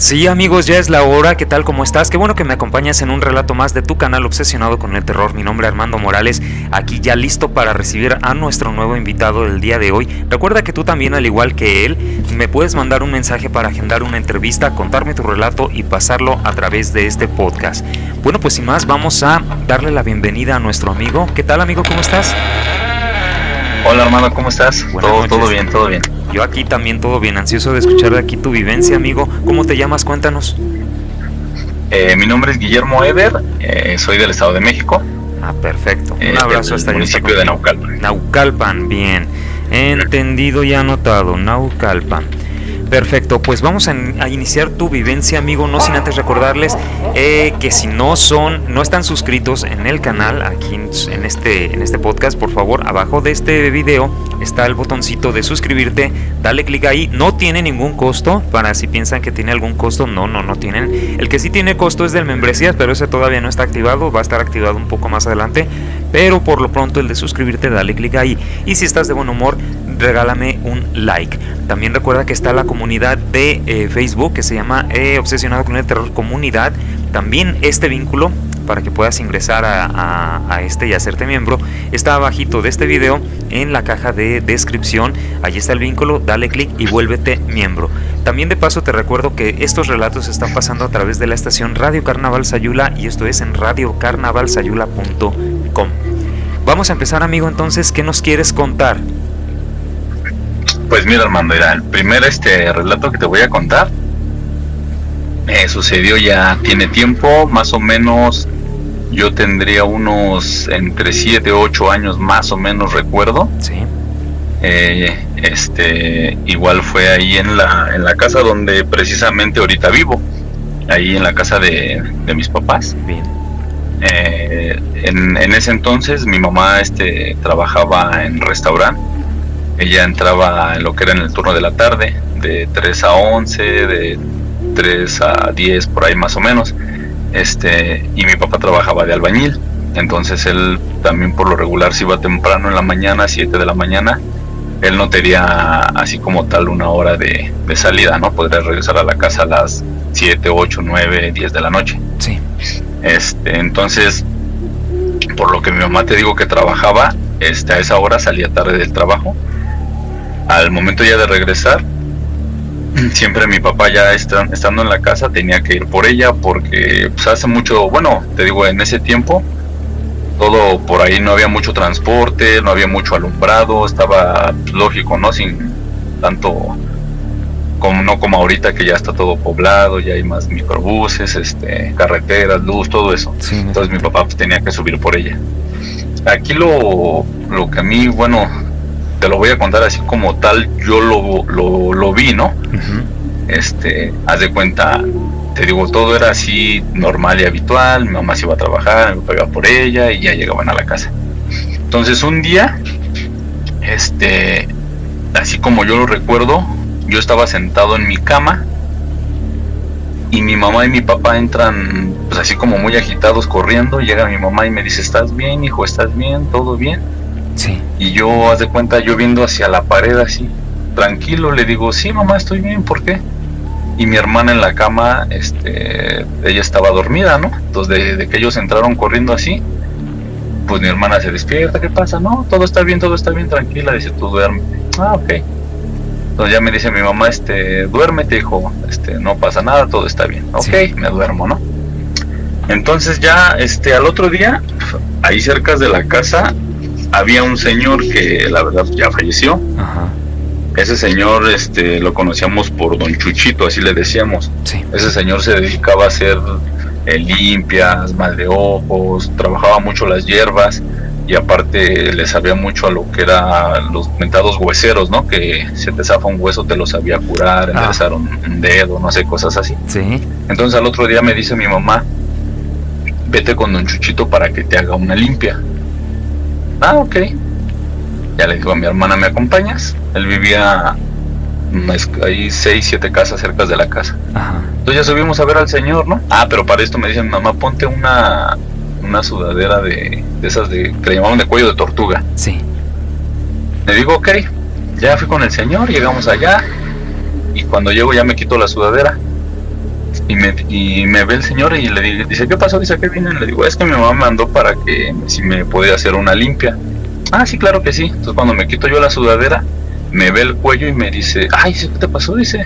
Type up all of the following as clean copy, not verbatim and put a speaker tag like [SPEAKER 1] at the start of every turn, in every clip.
[SPEAKER 1] Sí, amigos, ya es la hora. ¿Qué tal? ¿Cómo estás? Qué bueno que me acompañas en un relato más de tu canal obsesionado con el terror. Mi nombre es Armando Morales, aquí ya listo para recibir a nuestro nuevo invitado del día de hoy. Recuerda que tú también, al igual que él, me puedes mandar un mensaje para agendar una entrevista, contarme tu relato y pasarlo a través de este podcast. Bueno, pues sin más, vamos a darle la bienvenida a nuestro amigo. ¿Qué tal, amigo? ¿Cómo estás?
[SPEAKER 2] Hola, hermano, ¿cómo estás? Todo bien, todo bien.
[SPEAKER 1] Yo aquí también todo bien, ansioso de escuchar de aquí tu vivencia, amigo. ¿Cómo te llamas? Cuéntanos.
[SPEAKER 2] Mi nombre es Guillermo Eder, soy del Estado de México.
[SPEAKER 1] Ah, perfecto. Un abrazo hasta el
[SPEAKER 2] municipio de Naucalpan.
[SPEAKER 1] Naucalpan, bien. Entendido y anotado, Naucalpan. Perfecto, pues vamos a iniciar tu vivencia, amigo, no sin antes recordarles que si no están suscritos en el canal, aquí en este podcast, por favor, abajo de este video está el botoncito de suscribirte, dale clic ahí, no tiene ningún costo, para si piensan que tiene algún costo, no tienen. El que sí tiene costo es del membresías, pero ese todavía no está activado, va a estar activado un poco más adelante, pero por lo pronto el de suscribirte, dale clic ahí, y si estás de buen humor, regálame un like. También recuerda que está la comunidad de Facebook que se llama Obsesionado con el Terror Comunidad. También este vínculo para que puedas ingresar a este y hacerte miembro está abajito de este video en la caja de descripción. Allí está el vínculo, dale clic y vuélvete miembro. También de paso te recuerdo que estos relatos están pasando a través de la estación Radio Carnaval Sayula y esto es en radiocarnavalsayula.com. Vamos a empezar, amigo, entonces, ¿qué nos quieres contar?
[SPEAKER 2] Pues mira, Armando, el primer relato que te voy a contar sucedió ya tiene tiempo, más o menos yo tendría unos entre 7 o 8 años más o menos, recuerdo.
[SPEAKER 1] Sí.
[SPEAKER 2] Igual fue ahí en la casa donde precisamente ahorita vivo, ahí en la casa de mis papás.
[SPEAKER 1] Bien.
[SPEAKER 2] En ese entonces mi mamá trabajaba en restaurante. Ella entraba en lo que era en el turno de la tarde, de 3 a 11, de 3 a 10, por ahí más o menos. Y mi papá trabajaba de albañil. Entonces él también por lo regular se iba temprano en la mañana, 7 de la mañana. Él no tenía así como tal una hora de salida, ¿no? Podría regresar a la casa a las 7, 8, 9, 10 de la noche.
[SPEAKER 1] Sí.
[SPEAKER 2] Entonces, por lo que mi mamá te digo que trabajaba, a esa hora salía tarde del trabajo. Al momento ya de regresar, siempre mi papá ya estando en la casa tenía que ir por ella porque pues hace mucho, bueno, te digo, en ese tiempo todo por ahí no había mucho transporte, no había mucho alumbrado, estaba pues, lógico, ¿no? Sin tanto como ahorita que ya está todo poblado, ya hay más microbuses, carreteras, luz, todo eso.
[SPEAKER 1] Sí.
[SPEAKER 2] Entonces mi papá pues, tenía que subir por ella. Aquí lo que a mí, bueno, te lo voy a contar así como tal, yo lo vi, ¿no?
[SPEAKER 1] Uh-huh.
[SPEAKER 2] Haz de cuenta, te digo, todo era así normal y habitual. Mi mamá se iba a trabajar, me pegaba por ella y ya llegaban a la casa. Entonces un día, así como yo lo recuerdo, yo estaba sentado en mi cama y mi mamá y mi papá entran pues así como muy agitados corriendo. Llega mi mamá y me dice: ¿estás bien, hijo? ¿Estás bien? ¿Todo bien?
[SPEAKER 1] Sí.
[SPEAKER 2] Y yo, haz de cuenta, yo viendo hacia la pared así, tranquilo, le digo: sí, mamá, estoy bien, ¿por qué? Y mi hermana en la cama, ella estaba dormida, ¿no? Entonces de que ellos entraron corriendo así, pues mi hermana se despierta: ¿qué pasa? No, todo está bien, tranquila. Dice: tú duerme. Ah, ok. Entonces ya me dice mi mamá: duérmete, hijo, no pasa nada, todo está bien. Ok, sí. Me duermo, ¿no? Entonces ya, al otro día, ahí cerca de la casa, había un señor que la verdad ya falleció.
[SPEAKER 1] Ajá.
[SPEAKER 2] Ese señor lo conocíamos por Don Chuchito, así le decíamos.
[SPEAKER 1] Sí.
[SPEAKER 2] Ese señor se dedicaba a hacer limpias, mal de ojos, trabajaba mucho las hierbas y aparte le sabía mucho a lo que eran los mentados hueseros, ¿no? Que se te zafa un hueso, te lo sabía curar, enderezar un dedo, no sé, cosas así.
[SPEAKER 1] Sí.
[SPEAKER 2] Entonces al otro día me dice mi mamá: vete con Don Chuchito para que te haga una limpia. Ah, ok. Ya le digo a mi hermana: ¿me acompañas? Él vivía ahí 6, 7 casas cerca de la casa.
[SPEAKER 1] Ajá.
[SPEAKER 2] Entonces ya subimos a ver al señor, ¿no? Ah, pero para esto me dice mi mamá: ponte una sudadera de esas que le llamaban de cuello de tortuga.
[SPEAKER 1] Sí.
[SPEAKER 2] Le digo: ok. Ya fui con el señor, llegamos allá y cuando llego ya me quito la sudadera. Y me ve el señor y dice, ¿qué pasó? Dice, ¿qué vienen? Le digo, es que mi mamá me mandó para que si me podía hacer una limpia. Ah, sí, claro que sí. Entonces cuando me quito yo la sudadera, me ve el cuello y me dice, ay, ¿qué te pasó? Dice,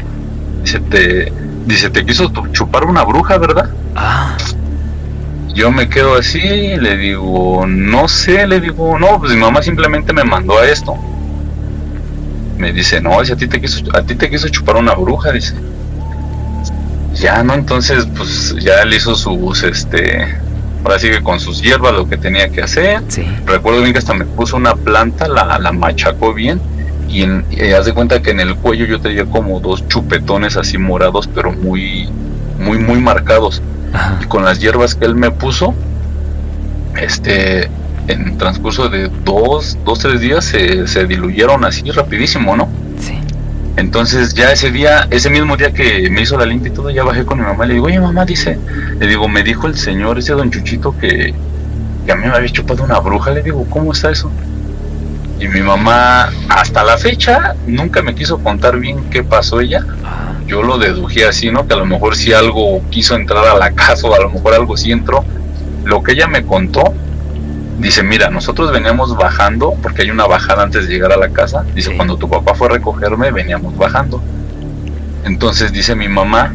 [SPEAKER 2] te quiso chupar una bruja, ¿verdad?
[SPEAKER 1] Ah.
[SPEAKER 2] Yo me quedo así y le digo, no sé, le digo, no, pues mi mamá simplemente me mandó a esto. Me dice, no, dice, a ti te quiso chupar una bruja, dice. Ya, ¿no? Entonces, pues ya le hizo sus, ahora sí que con sus hierbas lo que tenía que hacer.
[SPEAKER 1] Sí.
[SPEAKER 2] Recuerdo bien que hasta me puso una planta, la machacó bien. Y haz de cuenta que en el cuello yo tenía como 2 chupetones así morados, pero muy marcados.
[SPEAKER 1] Ajá.
[SPEAKER 2] Y con las hierbas que él me puso, en transcurso de 3 días se diluyeron así rapidísimo, ¿no?
[SPEAKER 1] Sí.
[SPEAKER 2] Entonces ya ese mismo día que me hizo la limpia y todo, ya bajé con mi mamá y le digo, oye mamá, le digo, me dijo el señor, ese don Chuchito, que a mí me había chupado una bruja. Le digo, ¿cómo está eso? Y mi mamá, hasta la fecha, nunca me quiso contar bien qué pasó ella. Yo lo deduje así, ¿no? Que a lo mejor si algo quiso entrar a la casa o a lo mejor algo sí entró. Lo que ella me contó, dice, mira, nosotros veníamos bajando, porque hay una bajada antes de llegar a la casa. Dice, sí. Cuando tu papá fue a recogerme, veníamos bajando. Entonces dice mi mamá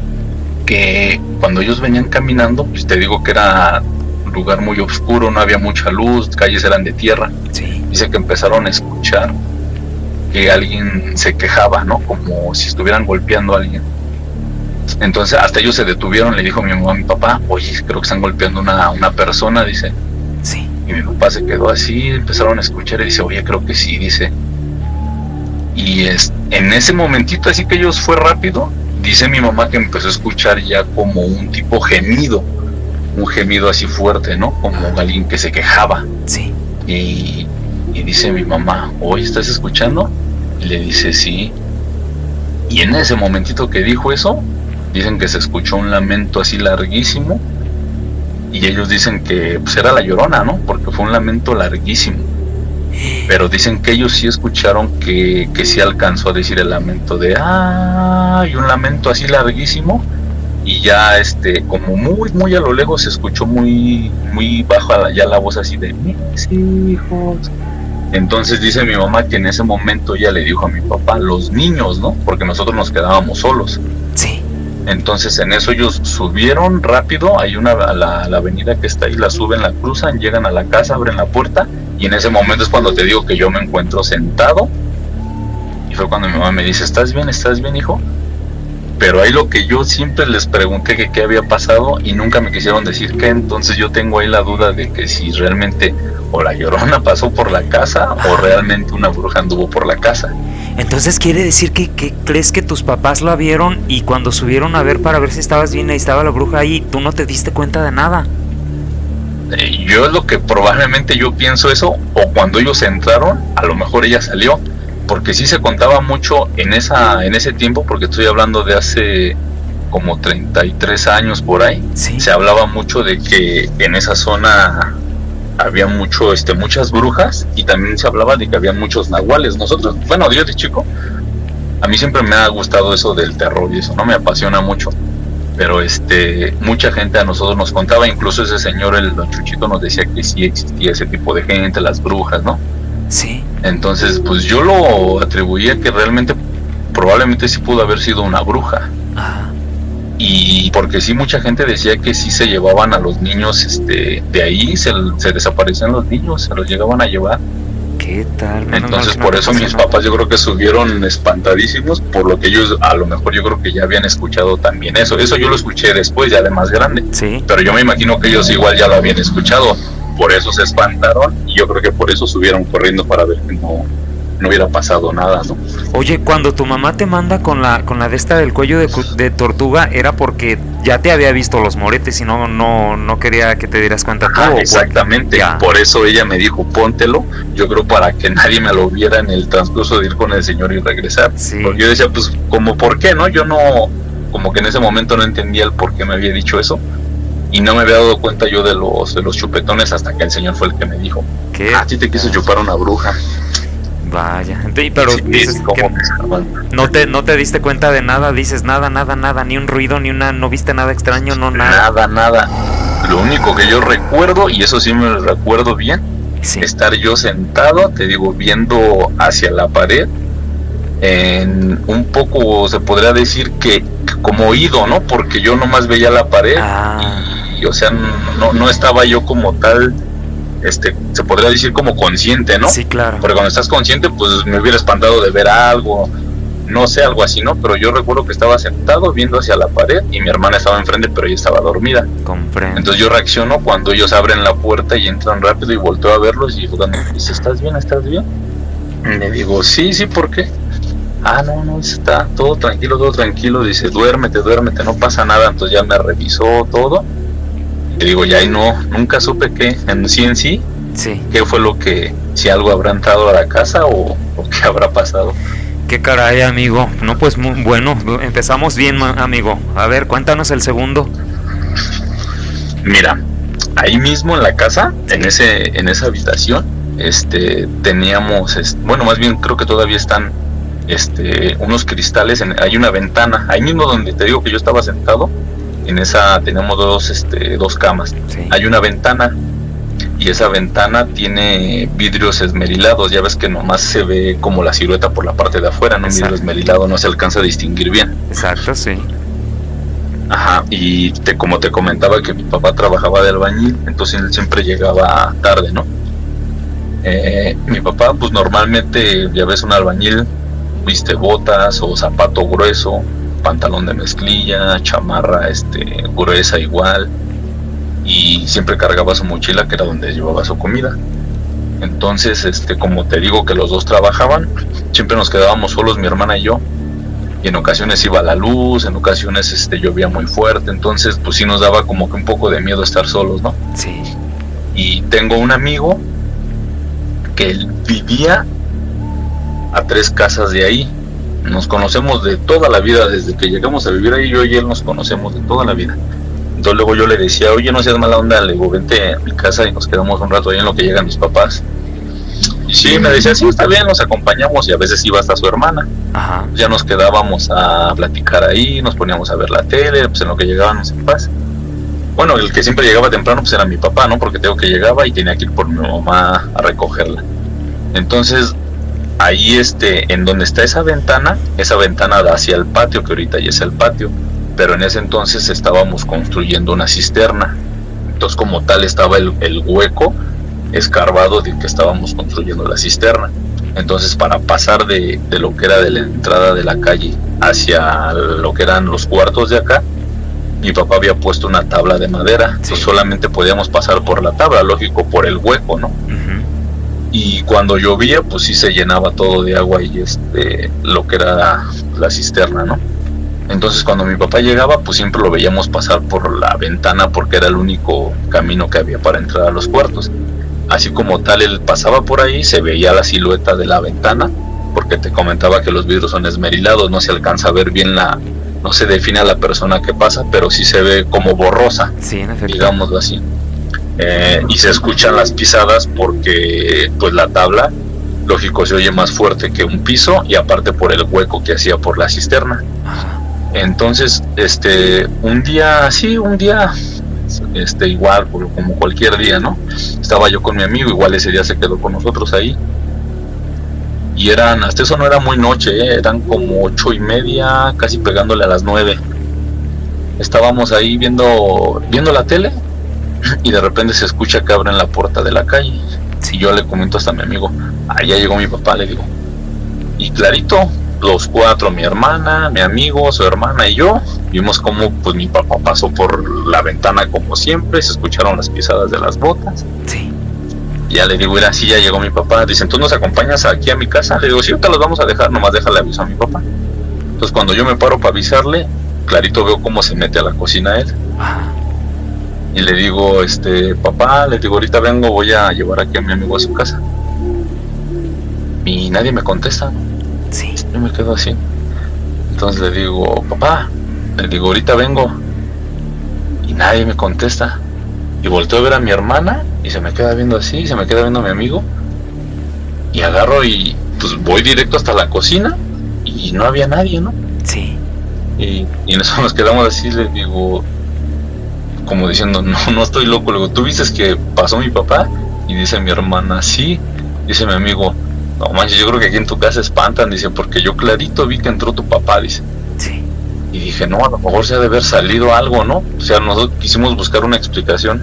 [SPEAKER 2] que cuando ellos venían caminando, pues te digo que era un lugar muy oscuro, no había mucha luz, calles eran de tierra.
[SPEAKER 1] Sí.
[SPEAKER 2] Dice que empezaron a escuchar que alguien se quejaba, ¿no? Como si estuvieran golpeando a alguien. Entonces hasta ellos se detuvieron, le dijo mi mamá a mi papá, oye, creo que están golpeando a una persona, dice.
[SPEAKER 1] Sí.
[SPEAKER 2] Y mi papá se quedó así, empezaron a escuchar y dice, oye, creo que sí, dice. Y en ese momentito, así que ellos fue rápido, dice mi mamá que empezó a escuchar ya como un tipo gemido, un gemido así fuerte, ¿no? Como alguien que se quejaba.
[SPEAKER 1] Sí.
[SPEAKER 2] Y dice mi mamá, oye, ¿estás escuchando? Y le dice, sí. Y en ese momentito que dijo eso, dicen que se escuchó un lamento así larguísimo. Y ellos dicen que pues era la Llorona, ¿no? Porque fue un lamento larguísimo. Pero dicen que ellos sí escucharon que sí alcanzó a decir el lamento de y un lamento así larguísimo. Y ya como muy a lo lejos se escuchó muy bajo ya la voz así de mis hijos. Entonces dice mi mamá que en ese momento ella le dijo a mi papá, los niños, ¿no? Porque nosotros nos quedábamos solos.
[SPEAKER 1] Sí.
[SPEAKER 2] Entonces en eso ellos subieron rápido, hay la avenida que está ahí, la suben, la cruzan, llegan a la casa, abren la puerta, y en ese momento es cuando te digo que yo me encuentro sentado. Y fue cuando mi mamá me dice, ¿estás bien, hijo? Pero ahí lo que yo siempre les pregunté que qué había pasado y nunca me quisieron decir qué. Entonces yo tengo ahí la duda de que si realmente o la Llorona pasó por la casa o realmente una bruja anduvo por la casa.
[SPEAKER 1] Entonces quiere decir que crees que tus papás la vieron y cuando subieron a ver para ver si estabas bien, ahí estaba la bruja ahí, tú no te diste cuenta de nada.
[SPEAKER 2] Yo es lo que probablemente yo pienso eso, o cuando ellos entraron, a lo mejor ella salió. Porque sí se contaba mucho en ese tiempo, porque estoy hablando de hace como 33 años por ahí.
[SPEAKER 1] ¿Sí?
[SPEAKER 2] Se hablaba mucho de que en esa zona había muchas brujas, y también se hablaba de que había muchos nahuales. Nosotros, bueno, yo de chico, a mí siempre me ha gustado eso del terror y eso, no me apasiona mucho. Pero mucha gente a nosotros nos contaba, incluso ese señor, el don Chuchito, nos decía que sí existía ese tipo de gente, las brujas, ¿no?
[SPEAKER 1] Sí.
[SPEAKER 2] Entonces, pues yo lo atribuía que realmente, probablemente sí pudo haber sido una bruja.
[SPEAKER 1] Ajá.
[SPEAKER 2] Y porque sí, mucha gente decía que sí se llevaban a los niños, de ahí se desaparecían los niños, se los llegaban a llevar.
[SPEAKER 1] ¿Qué tal?
[SPEAKER 2] Entonces, por eso mis papás yo creo que subieron espantadísimos, por lo que ellos, a lo mejor yo creo que ya habían escuchado también eso. Eso yo lo escuché después, ya de más grande.
[SPEAKER 1] Sí.
[SPEAKER 2] Pero yo me imagino que ellos igual ya lo habían escuchado. Por eso se espantaron y yo creo que por eso subieron corriendo para ver que no hubiera pasado nada, ¿no?
[SPEAKER 1] Oye, cuando tu mamá te manda con la de esta del cuello de tortuga, ¿era porque ya te había visto los moretes y no quería que te dieras cuenta tú?
[SPEAKER 2] Exactamente, por eso ella me dijo, póntelo, yo creo para que nadie me lo viera en el transcurso de ir con el señor y regresar.
[SPEAKER 1] Sí.
[SPEAKER 2] Porque yo decía, pues, como por qué, ¿no? Yo no, como que en ese momento no entendía el por qué me había dicho eso. Y no me había dado cuenta yo de los chupetones hasta que el señor fue el que me dijo, ¿qué? Sí te quiso chupar una bruja.
[SPEAKER 1] Vaya, pero
[SPEAKER 2] Sí,
[SPEAKER 1] dices
[SPEAKER 2] como
[SPEAKER 1] que no te diste cuenta de nada, dices nada, ni un ruido, no viste nada extraño, no nada.
[SPEAKER 2] Nada. Lo único que yo recuerdo, y eso sí me lo recuerdo bien,
[SPEAKER 1] Sí.
[SPEAKER 2] estar yo sentado, te digo, viendo hacia la pared, en un poco se podría decir que como oído, ¿no? Porque yo nomás veía la pared y o sea, no estaba yo como tal, se podría decir como consciente, ¿no?
[SPEAKER 1] Sí, claro.
[SPEAKER 2] Porque cuando estás consciente, pues me hubiera espantado de ver algo, no sé, algo así, ¿no? Pero yo recuerdo que estaba sentado viendo hacia la pared y mi hermana estaba enfrente, pero ella estaba dormida.
[SPEAKER 1] Comprendo.
[SPEAKER 2] Entonces yo reacciono cuando ellos abren la puerta y entran rápido y volteo a verlos y cuando me dice, ¿estás bien? Y le digo, sí, ¿por qué? No, está todo tranquilo, dice, duérmete, no pasa nada. Entonces ya me revisó todo. Le digo, ya y nunca supe en sí, qué fue lo que, si algo habrá entrado a la casa o qué habrá pasado.
[SPEAKER 1] Qué caray, amigo. No, pues muy bueno, empezamos bien, amigo. A ver, cuéntanos el segundo.
[SPEAKER 2] Mira, ahí mismo en la casa, en esa habitación, teníamos, bueno, más bien creo que todavía están unos cristales, hay una ventana, ahí mismo donde te digo que yo estaba sentado, en esa tenemos dos camas, hay una ventana, y esa ventana tiene vidrios esmerilados, ya ves que nomás se ve como la silueta por la parte de afuera, ¿no? Un vidrio esmerilado no se alcanza a distinguir bien.
[SPEAKER 1] Exacto, sí.
[SPEAKER 2] Ajá, y como te comentaba que mi papá trabajaba de albañil, entonces él siempre llegaba tarde, ¿no? Mi papá, pues normalmente, ya ves, un albañil viste botas o zapato grueso, pantalón de mezclilla, chamarra gruesa igual, y siempre cargaba su mochila que era donde llevaba su comida. Entonces, como te digo que los dos trabajaban, siempre nos quedábamos solos mi hermana y yo, y en ocasiones iba la luz, en ocasiones llovía muy fuerte, entonces pues sí nos daba como que un poco de miedo estar solos, ¿no?
[SPEAKER 1] Sí.
[SPEAKER 2] Y tengo un amigo que él vivía a 3 casas de ahí. Nos conocemos de toda la vida, desde que llegamos a vivir ahí, yo y él nos conocemos de toda la vida. Entonces luego yo le decía, oye, no seas mala onda, le digo, vente a mi casa y nos quedamos un rato ahí en lo que llegan mis papás. Y sí, me decía, sí, está bien, nos acompañamos, y a veces iba hasta su hermana.
[SPEAKER 1] Ajá.
[SPEAKER 2] Ya nos quedábamos a platicar ahí, nos poníamos a ver la tele, pues en lo que llegaban mis papás. Bueno, el que siempre llegaba temprano pues era mi papá, ¿no? Porque tengo que llegaba y tenía que ir por mi mamá a recogerla. Entonces, ahí en donde está esa ventana da hacia el patio, que ahorita ya es el patio, pero en ese entonces estábamos construyendo una cisterna. Entonces, como tal, estaba el hueco escarbado de que estábamos construyendo la cisterna. Entonces, para pasar de lo que era de la entrada de la calle hacia lo que eran los cuartos de acá, mi papá había puesto una tabla de madera. Entonces solamente podíamos pasar por la tabla, lógico, por el hueco, ¿no? Y cuando llovía, pues sí se llenaba todo de agua y lo que era la cisterna, ¿no? Entonces cuando mi papá llegaba, pues siempre lo veíamos pasar por la ventana porque era el único camino que había para entrar a los cuartos. Así como tal, él pasaba por ahí, se veía la silueta de la ventana, porque te comentaba que los vidrios son esmerilados, no se alcanza a ver bien no se define a la persona que pasa, pero sí se ve como borrosa,
[SPEAKER 1] sí, en efecto,
[SPEAKER 2] digámoslo así. Y se escuchan las pisadas porque pues la tabla, lógico, se oye más fuerte que un piso, y aparte por el hueco que hacía por la cisterna. Entonces, un día igual, como cualquier día, ¿no? Estaba yo con mi amigo, igual ese día se quedó con nosotros ahí. Y hasta eso no era muy noche, eran como 8:30, casi pegándole a las 9. Estábamos ahí viendo la tele, y de repente se escucha que abren la puerta de la calle. Y yo le comento hasta a mi amigo, ya llegó mi papá, le digo. Y clarito, los 4, mi hermana, mi amigo, su hermana y yo, vimos como pues mi papá pasó por la ventana como siempre, se escucharon las pisadas de las botas.
[SPEAKER 1] Sí.
[SPEAKER 2] Ya le digo, mira, sí, ya llegó mi papá. Dicen, ¿tú nos acompañas aquí a mi casa? Le digo, sí, ahorita los vamos a dejar, nomás déjale aviso a mi papá. Entonces cuando yo me paro para avisarle, clarito veo cómo se mete a la cocina él. Y le digo, papá, le digo, ahorita vengo, voy a llevar aquí a mi amigo a su casa. Y nadie me contesta.
[SPEAKER 1] Sí.
[SPEAKER 2] Yo me quedo así. Entonces le digo, papá, le digo, ahorita vengo. Y nadie me contesta. Y volteo a ver a mi hermana y se me queda viendo así, se me queda viendo a mi amigo. Y agarro y pues voy directo hasta la cocina y no había nadie, ¿no?
[SPEAKER 1] Sí.
[SPEAKER 2] Y en eso nos quedamos así, les digo, como diciendo, no estoy loco. Le digo, ¿tú viste que pasó mi papá? Y dice mi hermana, sí. Dice mi amigo, no manches, yo creo que aquí en tu casa espantan, dice, porque yo clarito vi que entró tu papá, dice.
[SPEAKER 1] Sí.
[SPEAKER 2] Y dije, no, a lo mejor se ha de haber salido algo, ¿no? O sea, nosotros quisimos buscar una explicación.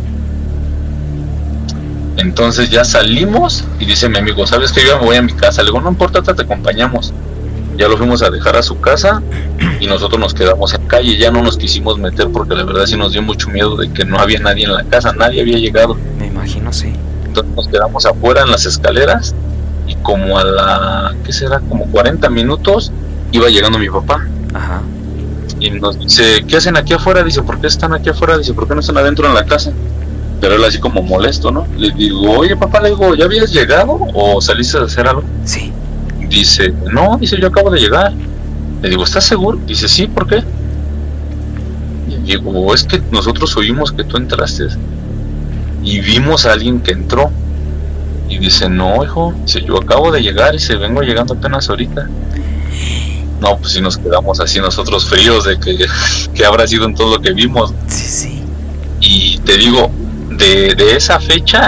[SPEAKER 2] Entonces ya salimos y dice mi amigo, ¿sabes qué? Yo ya me voy a mi casa. Le digo, no importa, te acompañamos. Ya lo fuimos a dejar a su casa y nosotros nos quedamos en calle. Ya no nos quisimos meter porque la verdad sí nos dio mucho miedo de que no había nadie en la casa, nadie había llegado.
[SPEAKER 1] Me imagino, sí.
[SPEAKER 2] Entonces nos quedamos afuera en las escaleras y como a la, ¿qué será? Como 40 minutos iba llegando mi papá.
[SPEAKER 1] Ajá.
[SPEAKER 2] Y nos dice, ¿qué hacen aquí afuera? Dice, ¿por qué están aquí afuera? Dice, ¿por qué no están adentro en la casa? Pero él así como molesto, ¿no? Le digo, oye papá, le digo, ¿ya habías llegado o saliste a hacer algo?
[SPEAKER 1] Sí.
[SPEAKER 2] Dice, no, dice, yo acabo de llegar. Le digo, ¿estás seguro? Dice, sí, ¿por qué? Y digo, es que nosotros oímos que tú entraste y vimos a alguien que entró. Y dice, no, hijo, dice, yo acabo de llegar y se vengo llegando apenas ahorita. No, pues si nos quedamos así nosotros fríos de que habrá sido en todo lo que vimos.
[SPEAKER 1] Sí, sí.
[SPEAKER 2] Y te digo, de esa fecha,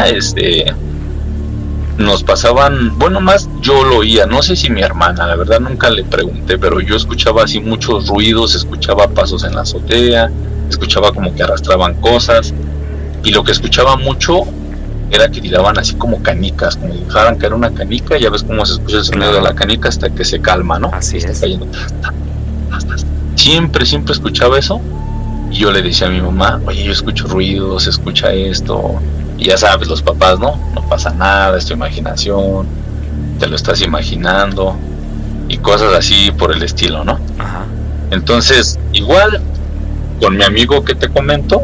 [SPEAKER 2] nos pasaban, bueno, más yo lo oía, no sé si mi hermana, la verdad nunca le pregunté, pero yo escuchaba así muchos ruidos, escuchaba pasos en la azotea, escuchaba como que arrastraban cosas, y lo que escuchaba mucho era que tiraban así como canicas, como si dejaran caer una canica, y ya ves cómo se escucha el sonido de la canica hasta que se calma, ¿no?
[SPEAKER 1] Así es.
[SPEAKER 2] Cayendo. Siempre escuchaba eso, y yo le decía a mi mamá, oye, yo escucho ruidos, se escucha esto. Y ya sabes, los papás, no pasa nada, es tu imaginación, te lo estás imaginando, y cosas así por el estilo, ¿no?
[SPEAKER 1] Ajá.
[SPEAKER 2] Entonces, igual, con mi amigo que te comento,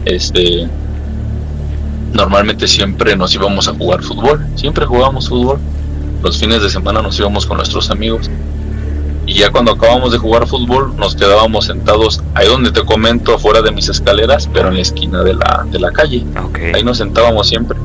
[SPEAKER 2] normalmente siempre nos íbamos a jugar fútbol, siempre jugábamos fútbol, los fines de semana nos íbamos con nuestros amigos, y ya cuando acabamos de jugar fútbol nos quedábamos sentados ahí donde te comento, afuera de mis escaleras, pero en la esquina de la calle.
[SPEAKER 1] Okay.
[SPEAKER 2] Ahí nos sentábamos siempre.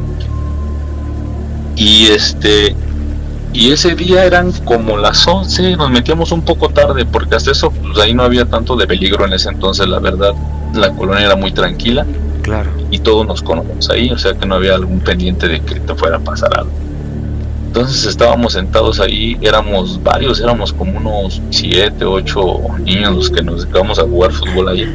[SPEAKER 2] Y ese día eran como las 11, nos metíamos un poco tarde porque hasta eso pues ahí no había tanto de peligro en ese entonces, la verdad, la colonia era muy tranquila.
[SPEAKER 1] Claro.
[SPEAKER 2] Y todos nos conocemos ahí, o sea que no había algún pendiente de que te fuera a pasar algo. Entonces estábamos sentados ahí, éramos varios, éramos como unos 7, 8 niños los que nos dedicábamos a jugar fútbol ahí.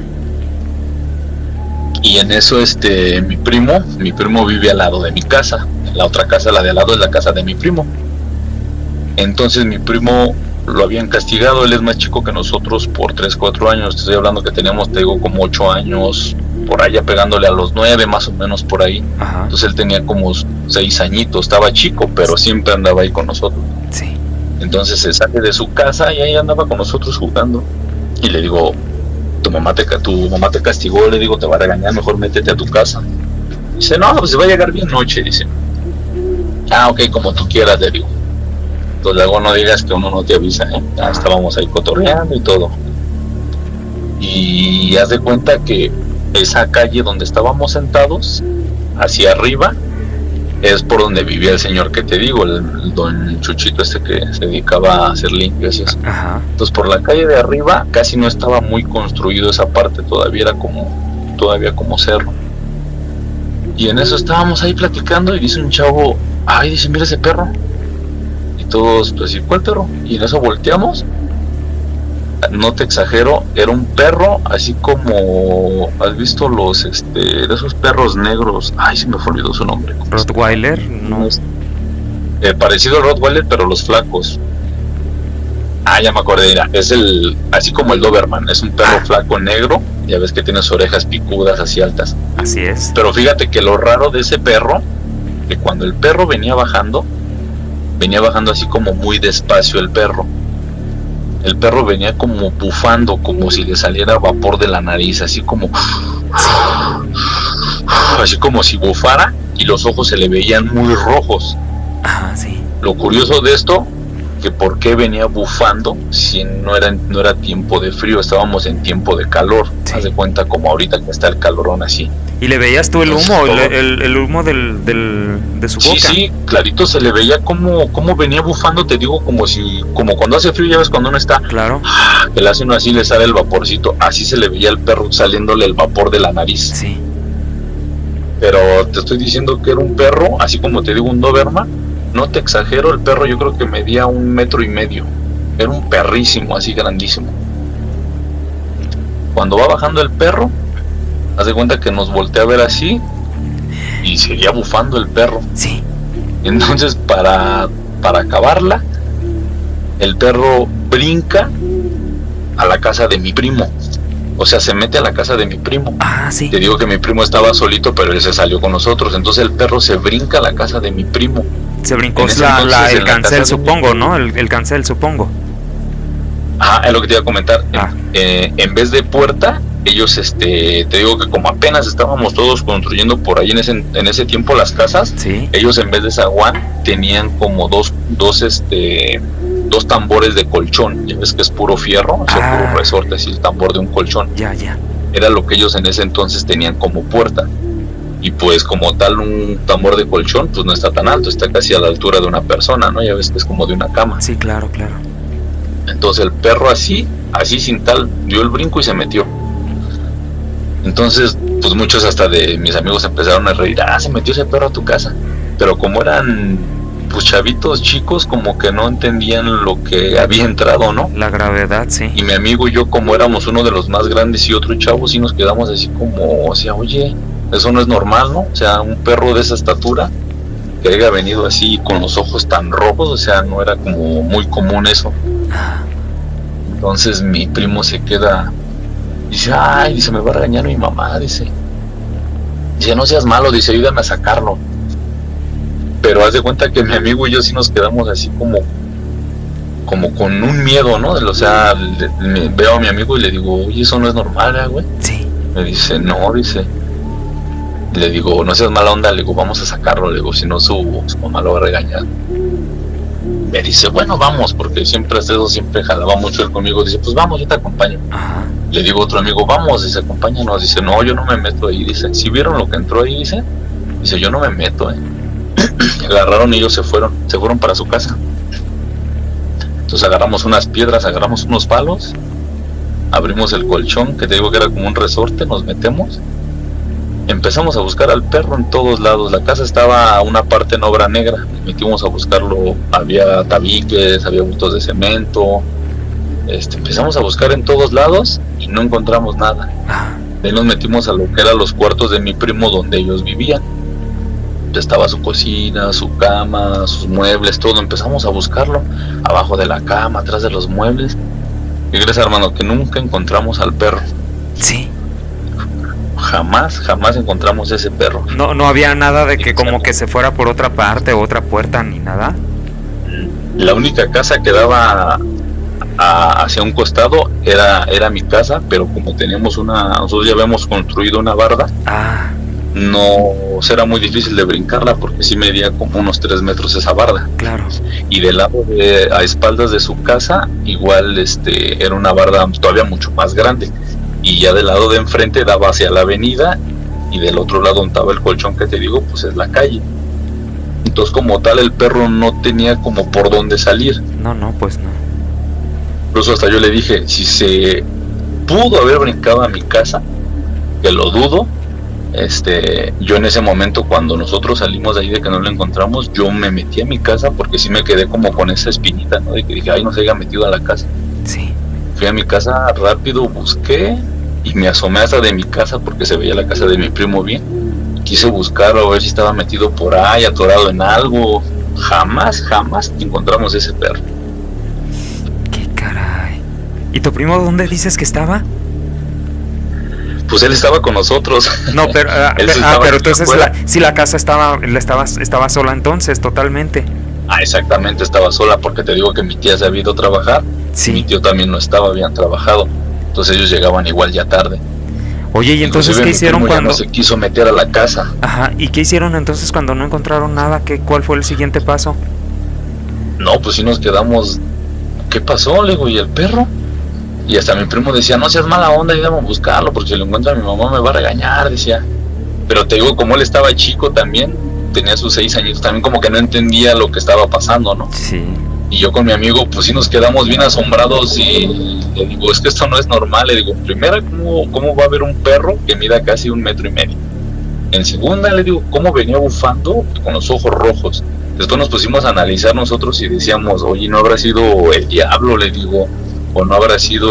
[SPEAKER 2] Y en eso mi primo vive al lado de mi casa, la otra casa, la de al lado, es la casa de mi primo. Entonces mi primo lo habían castigado, él es más chico que nosotros por 3, 4 años, te estoy hablando que teníamos, te digo, como 8 años, por allá pegándole a los 9 más o menos por ahí.
[SPEAKER 1] Ajá.
[SPEAKER 2] Entonces él tenía como 6 añitos, estaba chico, pero siempre andaba ahí con nosotros.
[SPEAKER 1] Sí.
[SPEAKER 2] Entonces se sale de su casa y ahí andaba con nosotros jugando. Y le digo, tu mamá te castigó, le digo, te va a regañar, mejor métete a tu casa. Dice, no, pues se va a llegar bien noche, dice. Ah, ok, como tú quieras, le digo. Entonces luego no digas que uno no te avisa, ¿eh? Ya estábamos ahí cotorreando y todo. Y haz de cuenta que esa calle donde estábamos sentados, hacia arriba, es por donde vivía el señor que te digo, el don Chuchito que se dedicaba a hacer limpias y eso.
[SPEAKER 1] Ajá.
[SPEAKER 2] Entonces por la calle de arriba casi no estaba muy construido esa parte, todavía como cerro. Y en eso estábamos ahí platicando y dice un chavo, ay, dice, mira ese perro. Y todos, pues, ¿cuál perro? Y en eso volteamos. No te exagero, era un perro así como, ¿has visto los de esos perros negros? Ay, se me olvidó su nombre.
[SPEAKER 1] Rottweiler, no.
[SPEAKER 2] Parecido al Rottweiler, pero los flacos. Ah, ya me acordé, mira, es así como el Doberman, es un perro flaco negro, ya ves que tiene sus orejas picudas así altas.
[SPEAKER 1] Así es.
[SPEAKER 2] Pero fíjate que lo raro de ese perro, que cuando el perro venía bajando así como muy despacio el perro. El perro venía como bufando, como si le saliera vapor de la nariz, así como si bufara, y los ojos se le veían muy rojos.
[SPEAKER 1] Ajá, sí.
[SPEAKER 2] Lo curioso de esto, que por qué venía bufando si no era tiempo de frío, estábamos en tiempo de calor.
[SPEAKER 1] Sí.
[SPEAKER 2] Haz de cuenta como ahorita que está el calorón así.
[SPEAKER 1] ¿Y le veías tú el
[SPEAKER 2] Entonces,
[SPEAKER 1] humo,
[SPEAKER 2] todo-
[SPEAKER 1] el humo de su
[SPEAKER 2] Sí,
[SPEAKER 1] boca?
[SPEAKER 2] sí, clarito se le veía como venía bufando, te digo, como cuando hace frío, ya ves cuando uno está,
[SPEAKER 1] Claro,
[SPEAKER 2] que le hace uno así, le sale el vaporcito, así se le veía al perro saliéndole el vapor de la nariz.
[SPEAKER 1] sí.
[SPEAKER 2] Pero te estoy diciendo que era un perro, así como te digo, un Doberman, no te exagero, el perro yo creo que medía 1,5 metros. Era un perrísimo, así grandísimo. Cuando va bajando el perro, haz de cuenta que nos voltea a ver así y seguía bufando el perro.
[SPEAKER 1] Sí.
[SPEAKER 2] Entonces, para acabarla, el perro brinca a la casa de mi primo. O sea, se mete a la casa de mi primo.
[SPEAKER 1] Ah, sí.
[SPEAKER 2] Te digo que mi primo estaba solito, pero él se salió con nosotros. Entonces el perro se brinca a la casa de mi primo.
[SPEAKER 1] Se brincó
[SPEAKER 2] En ese entonces,
[SPEAKER 1] el
[SPEAKER 2] en la casa
[SPEAKER 1] cancel,
[SPEAKER 2] de
[SPEAKER 1] supongo, ¿no? El cancel, supongo.
[SPEAKER 2] Es lo que te iba a comentar.
[SPEAKER 1] Ah.
[SPEAKER 2] En vez de puerta, ellos, te digo que como apenas estábamos todos construyendo por ahí en ese tiempo las casas,
[SPEAKER 1] Sí.
[SPEAKER 2] ellos en vez de zaguán tenían como dos tambores de colchón. Ya ves que es puro fierro, o sea, puro resorte, así el tambor de un colchón.
[SPEAKER 1] Ya.
[SPEAKER 2] Era lo que ellos en ese entonces tenían como puerta. Y pues como tal un tambor de colchón pues no está tan alto, está casi a la altura de una persona, ¿no? Ya ves que es como de una cama.
[SPEAKER 1] Sí, claro.
[SPEAKER 2] Entonces el perro así sin tal, dio el brinco y se metió. Entonces pues muchos hasta de mis amigos empezaron a reír, se metió ese perro a tu casa. Pero como eran pues chavitos chicos, como que no entendían lo que había entrado, ¿no?
[SPEAKER 1] La gravedad, sí.
[SPEAKER 2] Y mi amigo y yo, como éramos uno de los más grandes y otro chavo, sí nos quedamos así como, o sea, oye, eso no es normal, ¿no? O sea, un perro de esa estatura que haya venido así con los ojos tan rojos, o sea, no era como muy común eso. Entonces mi primo se queda, dice, dice, me va a regañar mi mamá, dice, no seas malo, dice, ayúdame a sacarlo. Pero haz de cuenta que mi amigo y yo sí nos quedamos así como con un miedo, ¿no? O sea, veo a mi amigo y le digo, oye, eso no es normal, güey.
[SPEAKER 1] Sí.
[SPEAKER 2] Me dice, no, dice. Le digo, no seas mala onda, le digo, vamos a sacarlo, le digo, si no su mamá lo va a regañar. Me dice, bueno, vamos, porque siempre jalaba mucho él conmigo. Dice, pues vamos, yo te acompaño.
[SPEAKER 1] Ajá.
[SPEAKER 2] Le digo a otro amigo, vamos, dice, acompáñanos. Dice, no, yo no me meto ahí. Dice, ¿si vieron lo que entró ahí? Dice, yo no me meto, Agarraron y ellos se fueron para su casa. Entonces agarramos unas piedras, agarramos unos palos, abrimos el colchón, que te digo que era como un resorte, nos metemos, empezamos a buscar al perro en todos lados. La casa estaba una parte en obra negra, nos metimos a buscarlo, había tabiques, había bultos de cemento, empezamos a buscar en todos lados y no encontramos nada. De ahí nos metimos a lo que eran los cuartos de mi primo donde ellos vivían. Estaba su cocina, su cama, sus muebles, todo. Empezamos a buscarlo abajo de la cama, atrás de los muebles. ¿Qué crees, hermano? Que nunca encontramos al perro.
[SPEAKER 1] Sí.
[SPEAKER 2] Jamás encontramos ese perro.
[SPEAKER 1] No había nada de que como que se fuera por otra parte o otra puerta ni nada.
[SPEAKER 2] La única casa que daba hacia un costado era mi casa, pero como nosotros ya habíamos construido una barda, no será muy difícil de brincarla porque sí medía como unos 3 metros esa barda.
[SPEAKER 1] Claro.
[SPEAKER 2] Y del lado a espaldas de su casa igual era una barda todavía mucho más grande, y ya del lado de enfrente daba hacia la avenida, y del otro lado donde estaba el colchón que te digo pues es la calle. Entonces como tal el perro no tenía como por dónde salir.
[SPEAKER 1] No, pues no.
[SPEAKER 2] Incluso hasta yo le dije, si se pudo haber brincado a mi casa, que lo dudo, yo en ese momento cuando nosotros salimos de ahí de que no lo encontramos, yo me metí a mi casa porque sí me quedé como con esa espinita, ¿no? De que dije, no se haya metido a la casa.
[SPEAKER 1] Sí.
[SPEAKER 2] Fui a mi casa rápido, busqué y me asomé hasta de mi casa porque se veía la casa de mi primo bien. Quise buscarlo, a ver si estaba metido por ahí, atorado en algo. Jamás encontramos ese perro.
[SPEAKER 1] Qué caray. ¿Y tu primo dónde dices que estaba?
[SPEAKER 2] Pues él estaba con nosotros.
[SPEAKER 1] No, pero pero entonces la casa estaba sola entonces, totalmente.
[SPEAKER 2] Exactamente, estaba sola porque te digo que mi tía se había ido a trabajar.
[SPEAKER 1] Sí.
[SPEAKER 2] Mi tío también no estaba, habían trabajado. Entonces ellos llegaban igual ya tarde.
[SPEAKER 1] Oye, ¿y entonces qué hicieron cuando
[SPEAKER 2] no se quiso meter a la casa?
[SPEAKER 1] Ajá, ¿y qué hicieron entonces cuando no encontraron nada? ¿Cuál fue el siguiente paso?
[SPEAKER 2] No, pues sí nos quedamos. ¿Qué pasó? Le digo, ¿y el perro? Y hasta mi primo decía, no seas mala onda, ayúdame a buscarlo, porque si lo encuentra mi mamá me va a regañar, decía. Pero te digo, como él estaba chico también, tenía sus 6 años, también como que no entendía lo que estaba pasando, ¿no?
[SPEAKER 1] Sí.
[SPEAKER 2] Y yo con mi amigo, pues sí nos quedamos bien asombrados y le digo, es que esto no es normal. Le digo, en primera, ¿cómo va a haber un perro que mida casi 1,5 metros? En segunda, le digo, ¿cómo venía bufando con los ojos rojos? Después nos pusimos a analizar nosotros y decíamos, oye, ¿no habrá sido el diablo? Le digo, o no habrá sido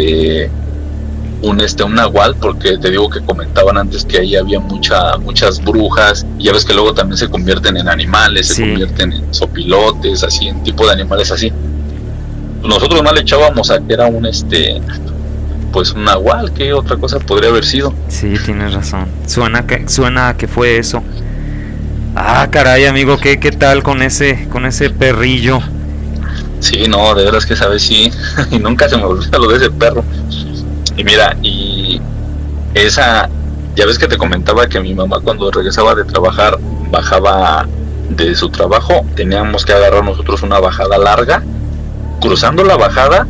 [SPEAKER 2] un nahual, porque te digo que comentaban antes que ahí había muchas brujas, y ya ves que luego también se convierten en animales,
[SPEAKER 1] Sí.
[SPEAKER 2] se convierten en sopilotes, así, en tipo de animales así. Nosotros no le echábamos a que era pues un nahual, ¿qué otra cosa podría haber sido?
[SPEAKER 1] Sí, tienes razón. Suena a que fue eso. Ah, caray, amigo, ¿qué tal con ese perrillo?
[SPEAKER 2] Sí, no, de veras que esa vez sí, y nunca se me olvida lo de ese perro. Y mira, y esa, ya ves que te comentaba que mi mamá cuando regresaba de trabajar, bajaba de su trabajo, teníamos que agarrar nosotros una bajada larga. Cruzando la bajada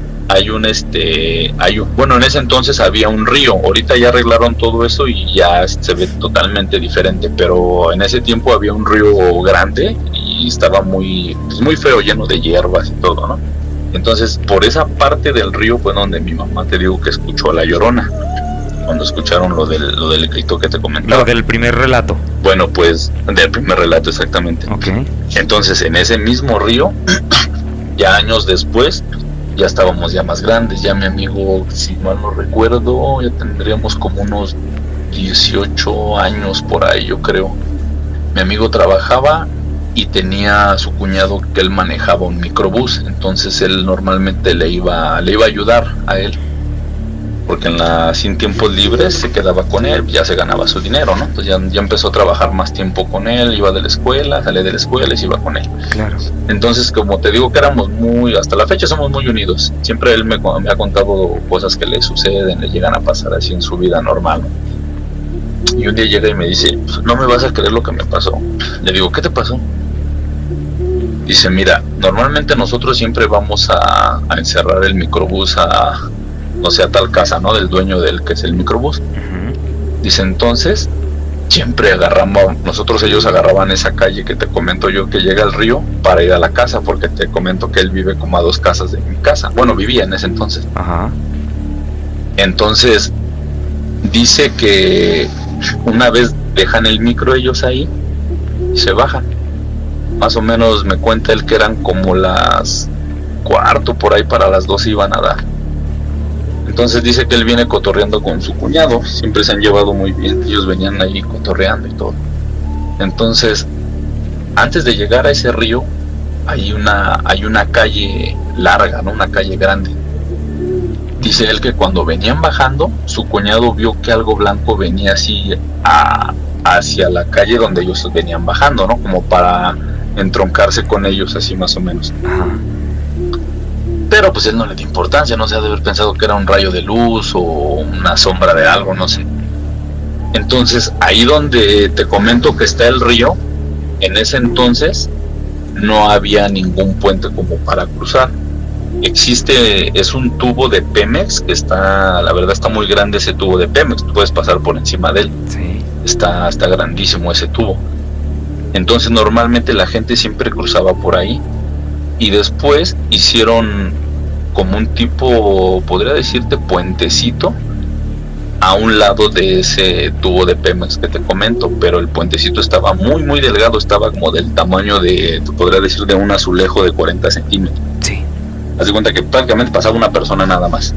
[SPEAKER 2] bueno, en ese entonces había un río, ahorita ya arreglaron todo eso y ya se ve totalmente diferente, pero en ese tiempo había un río grande y estaba muy feo, lleno de hierbas y todo, ¿no? Entonces, por esa parte del río fue donde mi mamá, te digo, que escuchó a La Llorona, cuando escucharon lo del grito que te comentaba.
[SPEAKER 1] Lo del primer relato.
[SPEAKER 2] Bueno, pues, del primer relato, exactamente.
[SPEAKER 1] Ok.
[SPEAKER 2] Entonces, en ese mismo río, ya años después, ya estábamos ya más grandes, ya mi amigo, si mal no recuerdo, ya tendríamos como unos 18 años por ahí, yo creo. Mi amigo trabajaba y tenía a su cuñado que él manejaba un microbús, entonces él normalmente le iba a ayudar a él, porque sin tiempos libres se quedaba con él, ya se ganaba su dinero, ¿no? Entonces ya empezó a trabajar más tiempo con él, iba de la escuela, salía de la escuela y se iba con él.
[SPEAKER 1] Claro.
[SPEAKER 2] Entonces, como te digo que éramos hasta la fecha somos muy unidos. Siempre él me ha contado cosas que le suceden, le llegan a pasar así en su vida normal, ¿no? Y un día llega y me dice, pues, no me vas a creer lo que me pasó. Le digo, ¿qué te pasó? Dice, mira, normalmente nosotros siempre vamos a encerrar el microbús no sé, a tal casa, ¿no? Del dueño que es el microbús. Dice, entonces, siempre ellos agarraban esa calle que te comento yo, que llega al río, para ir a la casa, porque te comento que él vive como a 2 casas de mi casa. Bueno, vivía en ese entonces.
[SPEAKER 1] Ajá.
[SPEAKER 2] Entonces, dice que una vez dejan el micro ellos ahí y se bajan. Más o menos me cuenta él que eran como las 1:15 por ahí, para las 12 iban a dar. Entonces dice que él viene cotorreando con su cuñado, siempre se han llevado muy bien, ellos venían ahí cotorreando y todo. Entonces, antes de llegar a ese río, hay una calle larga, ¿no? Una calle grande. Dice él que cuando venían bajando, su cuñado vio que algo blanco venía así hacia la calle donde ellos venían bajando, ¿no? Como para entroncarse con ellos, así más o menos.
[SPEAKER 1] Ajá.
[SPEAKER 2] Pero pues él no le dio importancia, no sé, ha de haber pensado que era un rayo de luz o una sombra de algo, no sé. Entonces, ahí donde te comento que está el río, en ese entonces no había ningún puente como para cruzar. Es un tubo de Pemex que la verdad está muy grande ese tubo de Pemex, tú puedes pasar por encima de él.
[SPEAKER 1] Sí.
[SPEAKER 2] Está grandísimo ese tubo. Entonces normalmente la gente siempre cruzaba por ahí. Y después hicieron como un tipo, podría decirte, puentecito a un lado de ese tubo de Pemex que te comento, pero el puentecito estaba muy muy delgado, estaba como del tamaño podría decir, de un azulejo de 40 centímetros.
[SPEAKER 1] Sí.
[SPEAKER 2] Haz de cuenta que prácticamente pasaba una persona nada más.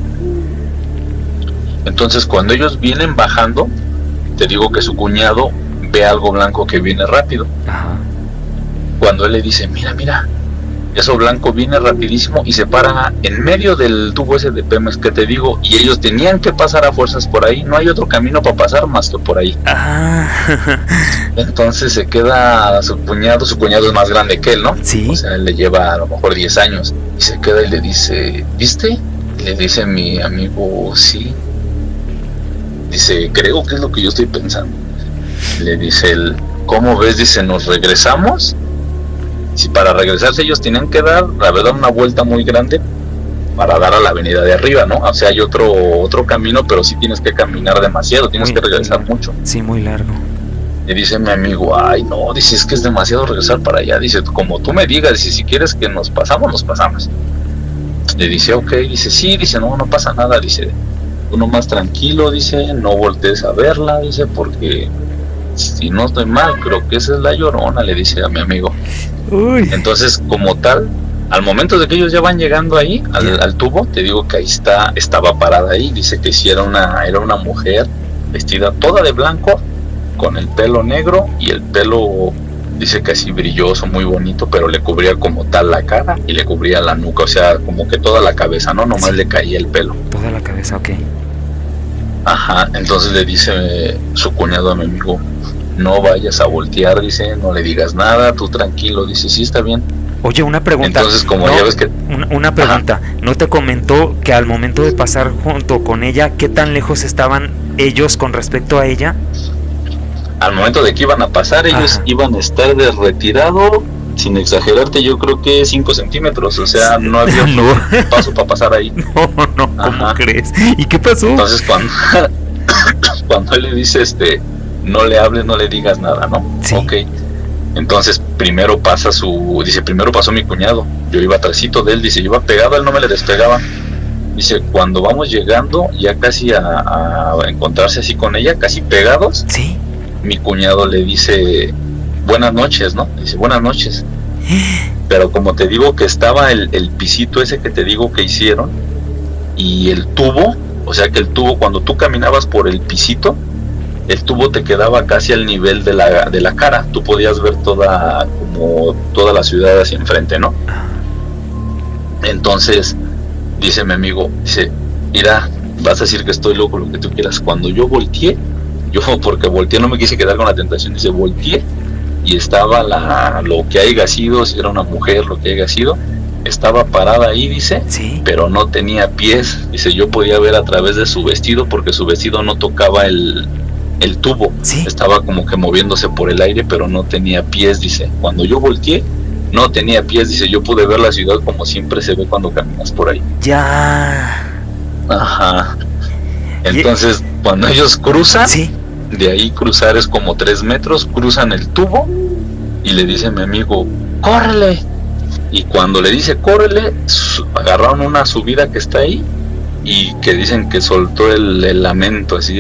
[SPEAKER 2] Entonces cuando ellos vienen bajando, te digo que su cuñado ve algo blanco que viene rápido.
[SPEAKER 1] Ajá.
[SPEAKER 2] Cuando él le dice, mira, eso blanco viene rapidísimo y se para en medio del tubo ese de Pemex que te digo, y ellos tenían que pasar a fuerzas por ahí, no hay otro camino para pasar más que por ahí.
[SPEAKER 1] Ah.
[SPEAKER 2] Entonces se queda su cuñado es más grande que él, ¿no?
[SPEAKER 1] Sí.
[SPEAKER 2] O sea, él le lleva a lo mejor 10 años, y se queda y le dice, ¿viste? Y le dice mi amigo, sí. Dice, creo que es lo que yo estoy pensando. Le dice él, ¿cómo ves? Dice, ¿nos regresamos? Si para regresarse ellos tenían que dar, la verdad, una vuelta muy grande para dar a la avenida de arriba, ¿no? O sea, hay otro camino, pero sí tienes que caminar demasiado, tienes que regresar mucho.
[SPEAKER 1] Sí, muy largo.
[SPEAKER 2] Y dice mi amigo, ay no, dice, es que es demasiado regresar para allá. Dice, como tú me digas, dice, si quieres que nos pasamos, nos pasamos. Le dice, ok, dice, sí, dice, no, no pasa nada, dice, uno más tranquilo, dice, no voltees a verla, dice, porque si no estoy mal, creo que esa es la Llorona, le dice a mi amigo.
[SPEAKER 1] Uy.
[SPEAKER 2] Entonces, como tal, al momento de que ellos ya van llegando ahí, al tubo, te digo que ahí estaba parada ahí, dice que sí era una mujer vestida toda de blanco, con el pelo negro y el pelo, dice que así brilloso, muy bonito, pero le cubría como tal la cara y le cubría la nuca, o sea, como que toda la cabeza, ¿no? Nomás le caía el pelo.
[SPEAKER 1] Toda la cabeza, ok.
[SPEAKER 2] Ajá, entonces le dice su cuñado a mi amigo, no vayas a voltear, dice, no le digas nada, tú tranquilo, dice, sí, está bien.
[SPEAKER 1] Oye, una pregunta.
[SPEAKER 2] Entonces, como ya ves que...
[SPEAKER 1] Una pregunta. Ajá. ¿No te comentó que al momento de pasar junto con ella, qué tan lejos estaban ellos con respecto a ella?
[SPEAKER 2] Al momento de que iban a pasar, ellos iban a estar de retirado, sin exagerarte, yo creo que 5 centímetros, o sea, no había paso para pasar ahí.
[SPEAKER 1] No, ¿cómo crees? ¿Y qué pasó?
[SPEAKER 2] Entonces, cuando él le dice, no le hables, no le digas nada, ¿no?
[SPEAKER 1] Sí.
[SPEAKER 2] Ok. Entonces, primero pasó mi cuñado, yo iba atrásito de él, dice, yo iba pegado, él no me le despegaba. Dice, cuando vamos llegando, ya casi a encontrarse así con ella, casi pegados,
[SPEAKER 1] sí,
[SPEAKER 2] mi cuñado le dice, buenas noches, ¿no? Dice, buenas noches. Pero como te digo que estaba el pisito ese que te digo que hicieron, y el tubo, o sea que el tubo, cuando tú caminabas por el pisito, el tubo te quedaba casi al nivel de la cara, tú podías ver toda la ciudad hacia enfrente, ¿no? Entonces, dice mi amigo, dice, mira, vas a decir que estoy loco, lo que tú quieras. Cuando yo volteé, porque volteé, no me quise quedar con la tentación, dice, volteé, y estaba lo que haya sido, si era una mujer, lo que haya sido, estaba parada ahí, dice,
[SPEAKER 1] sí,
[SPEAKER 2] pero no tenía pies, dice, yo podía ver a través de su vestido, porque su vestido no tocaba el tubo,
[SPEAKER 1] ¿sí?
[SPEAKER 2] Estaba como que moviéndose por el aire, pero no tenía pies, dice, cuando yo volteé, no tenía pies, dice, yo pude ver la ciudad como siempre se ve cuando caminas por ahí.
[SPEAKER 1] Ya.
[SPEAKER 2] Ajá. Entonces, cuando ellos cruzan,
[SPEAKER 1] sí,
[SPEAKER 2] de ahí cruzar es como 3 metros, cruzan el tubo y le dice a mi amigo, ¡córrele! Y cuando le dice, ¡córrele!, agarraron una subida que está ahí y que dicen que soltó el lamento así,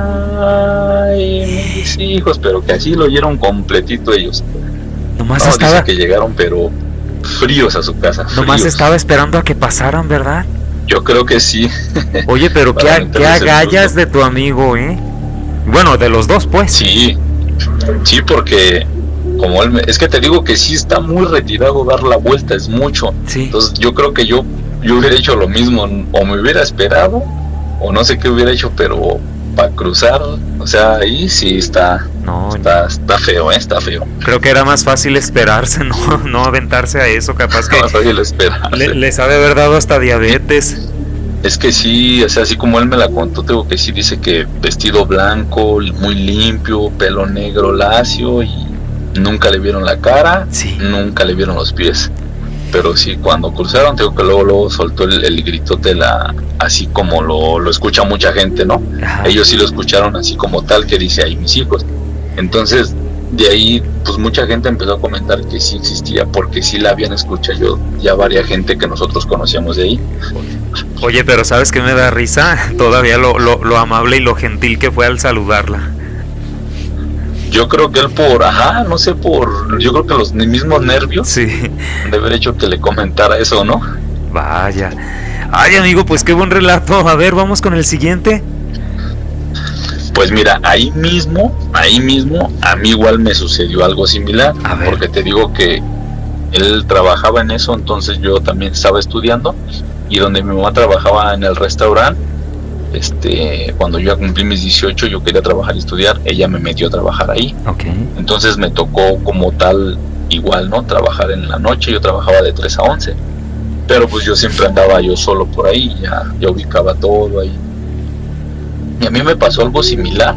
[SPEAKER 2] ¡ay, mis hijos! Pero que así lo oyeron completito ellos.
[SPEAKER 1] Nomás
[SPEAKER 2] no,
[SPEAKER 1] estaba...
[SPEAKER 2] dice que llegaron pero fríos a su casa.
[SPEAKER 1] Nomás
[SPEAKER 2] fríos.
[SPEAKER 1] Estaba esperando a que pasaran, ¿verdad?
[SPEAKER 2] Yo creo que sí.
[SPEAKER 1] Oye, pero qué agallas de tu amigo, ¿eh? Bueno, de los dos, pues.
[SPEAKER 2] Sí, porque como él es que te digo que sí está muy retirado, dar la vuelta es mucho.
[SPEAKER 1] Sí.
[SPEAKER 2] Entonces yo creo que yo hubiera hecho lo mismo, o me hubiera esperado, o no sé qué hubiera hecho, pero para cruzar, o sea, ahí sí está feo, está feo.
[SPEAKER 1] Creo que era más fácil esperarse, no aventarse a eso, capaz que
[SPEAKER 2] más fácil esperarse.
[SPEAKER 1] Les ha de haber dado hasta diabetes.
[SPEAKER 2] Es que sí, o sea, así como él me la contó, tengo que sí dice que vestido blanco, muy limpio, pelo negro lacio, y nunca le vieron la cara,
[SPEAKER 1] sí,
[SPEAKER 2] nunca le vieron los pies. Pero sí, cuando cruzaron, tengo que luego soltó el gritote, así como lo escucha mucha gente, ¿no?
[SPEAKER 1] Ajá.
[SPEAKER 2] Ellos sí lo escucharon así como tal, que dice, ay, mis hijos. Entonces, de ahí, pues mucha gente empezó a comentar que sí existía, porque sí la habían escuchado ya varias gente que nosotros conocíamos de ahí.
[SPEAKER 1] Oye, pero ¿sabes qué me da risa? Todavía lo amable y lo gentil que fue al saludarla.
[SPEAKER 2] Yo creo que él yo creo que los mismos nervios,
[SPEAKER 1] sí,
[SPEAKER 2] de haber hecho que le comentara eso, ¿no?
[SPEAKER 1] Vaya. Ay, amigo, pues qué buen relato. A ver, vamos con el siguiente.
[SPEAKER 2] Pues mira, ahí mismo, a mí igual me sucedió algo similar, porque te digo que él trabajaba en eso, entonces yo también estaba estudiando, y donde mi mamá trabajaba en el restaurante, cuando yo ya cumplí mis 18, yo quería trabajar y estudiar, ella me metió a trabajar ahí.
[SPEAKER 1] Okay.
[SPEAKER 2] Entonces me tocó como tal, igual, ¿no? Trabajar en la noche, yo trabajaba de 3 a 11, pero pues yo siempre andaba yo solo por ahí, ya ubicaba todo ahí. Y a mí me pasó algo similar,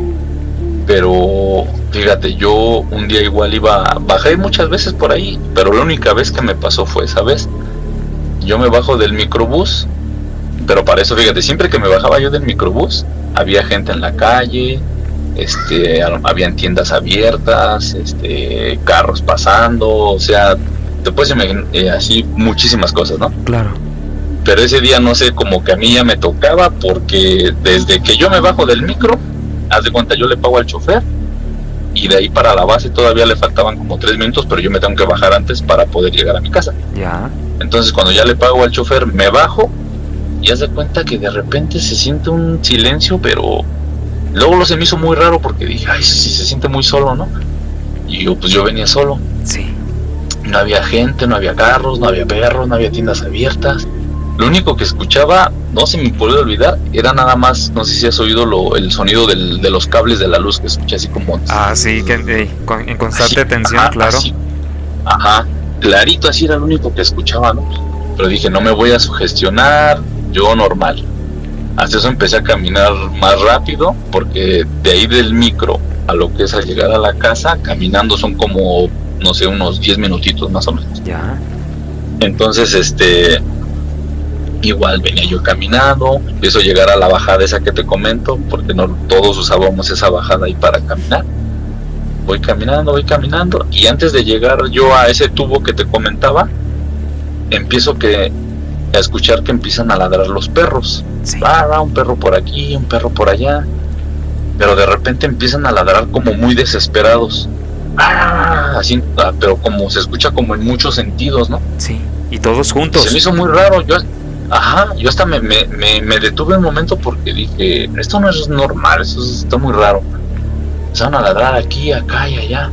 [SPEAKER 2] pero fíjate, yo un día igual bajé muchas veces por ahí, pero la única vez que me pasó fue esa vez. Yo me bajo del microbús, pero para eso, fíjate, siempre que me bajaba yo del microbús, había gente en la calle, habían tiendas abiertas, carros pasando, o sea, te puedes imaginar así muchísimas cosas, ¿no?
[SPEAKER 1] Claro.
[SPEAKER 2] Pero ese día no sé, como que a mí ya me tocaba, porque desde que yo me bajo del micro, haz de cuenta, yo le pago al chofer, y de ahí para la base todavía le faltaban como 3 minutos, pero yo me tengo que bajar antes para poder llegar a mi casa.
[SPEAKER 1] Ya.
[SPEAKER 2] Entonces cuando ya le pago al chofer, me bajo, y haz de cuenta que de repente se siente un silencio, pero luego se me hizo muy raro, porque dije, ay, sí, se siente muy solo, ¿no? Y yo venía solo.
[SPEAKER 1] Sí.
[SPEAKER 2] No había gente, no había carros, no había perros, no había tiendas abiertas. Lo único que escuchaba, no se me puede olvidar, era nada más, no sé si has oído el sonido de los cables de la luz, que escucha así como...
[SPEAKER 1] Sí, que en constante
[SPEAKER 2] así,
[SPEAKER 1] tensión,
[SPEAKER 2] ajá,
[SPEAKER 1] claro.
[SPEAKER 2] Así, clarito, así era lo único que escuchaba, ¿no? Pero dije, no me voy a sugestionar, yo normal. Hasta eso empecé a caminar más rápido, porque de ahí del micro a lo que es al llegar a la casa, caminando son como, no sé, unos 10 minutitos más o menos.
[SPEAKER 1] Ya.
[SPEAKER 2] Entonces, igual venía yo caminando, empiezo a llegar a la bajada esa que te comento, porque no todos usábamos esa bajada ahí para caminar. Voy caminando, y antes de llegar yo a ese tubo que te comentaba, empiezo a escuchar que empiezan a ladrar los perros.
[SPEAKER 1] Sí.
[SPEAKER 2] Un perro por aquí, un perro por allá, pero de repente empiezan a ladrar como muy desesperados. Así, pero como se escucha como en muchos sentidos, ¿no?
[SPEAKER 1] Sí, y todos juntos.
[SPEAKER 2] Se me hizo muy raro, yo hasta me detuve un momento, porque dije, esto no es normal, esto está muy raro. Empezaron a ladrar aquí, acá y allá.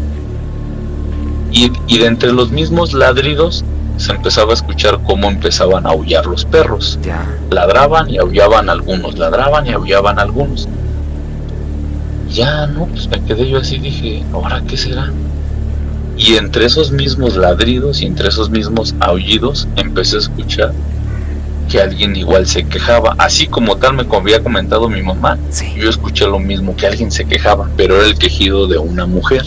[SPEAKER 2] Y de entre los mismos ladridos se empezaba a escuchar cómo empezaban a aullar los perros.
[SPEAKER 1] Ya.
[SPEAKER 2] Ladraban y aullaban algunos, ladraban y aullaban algunos. Ya, no, pues me quedé yo así, dije, ¿ahora qué será? Y entre esos mismos ladridos y entre esos mismos aullidos empecé a escuchar que alguien igual se quejaba, así como tal me había comentado mi mamá.
[SPEAKER 1] Sí.
[SPEAKER 2] Yo escuché lo mismo, que alguien se quejaba, pero era el quejido de una mujer.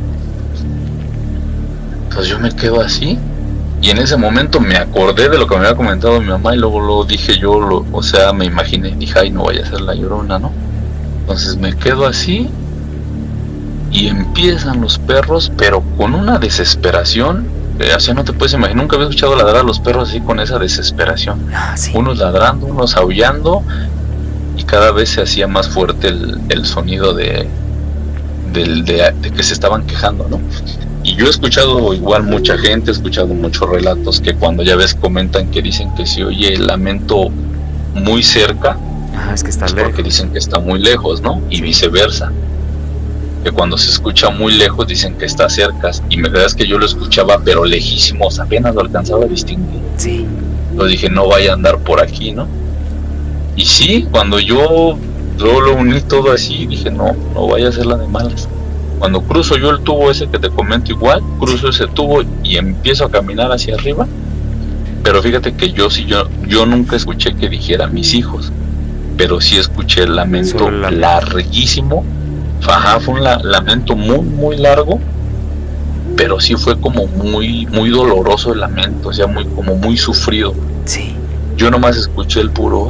[SPEAKER 2] Entonces yo me quedo así, y en ese momento me acordé de lo que me había comentado mi mamá, y luego dije yo, o sea, me imaginé, dije, ay, no vaya a ser la Llorona, ¿no? Entonces me quedo así, y empiezan los perros, pero con una desesperación, así no te puedes imaginar, nunca había escuchado ladrar a los perros así con esa desesperación.
[SPEAKER 1] Sí.
[SPEAKER 2] Unos ladrando, unos aullando, y cada vez se hacía más fuerte el sonido de que se estaban quejando, ¿no? Y yo he escuchado igual mucha gente, he escuchado muchos relatos que cuando ya ves comentan que dicen que se oye el lamento muy cerca,
[SPEAKER 1] es que está lejos,
[SPEAKER 2] porque dicen que está muy lejos, ¿no? Y viceversa, que cuando se escucha muy lejos dicen que está cerca, y me verdad es que yo lo escuchaba pero lejísimos, apenas lo alcanzaba a distinguir.
[SPEAKER 1] Sí.
[SPEAKER 2] Yo dije, no vaya a andar por aquí, ¿no? Y sí, cuando yo lo uní todo así, dije, no vaya a ser la de malas. Cuando cruzo yo el tubo ese que te comento, igual, cruzo ese tubo y empiezo a caminar hacia arriba. Pero fíjate que yo nunca escuché que dijera mis hijos, pero sí escuché el lamento larguísimo. Fue un lamento muy, muy largo, pero sí fue como muy, muy doloroso el lamento, o sea, como muy sufrido.
[SPEAKER 1] Sí.
[SPEAKER 2] Yo nomás escuché el puro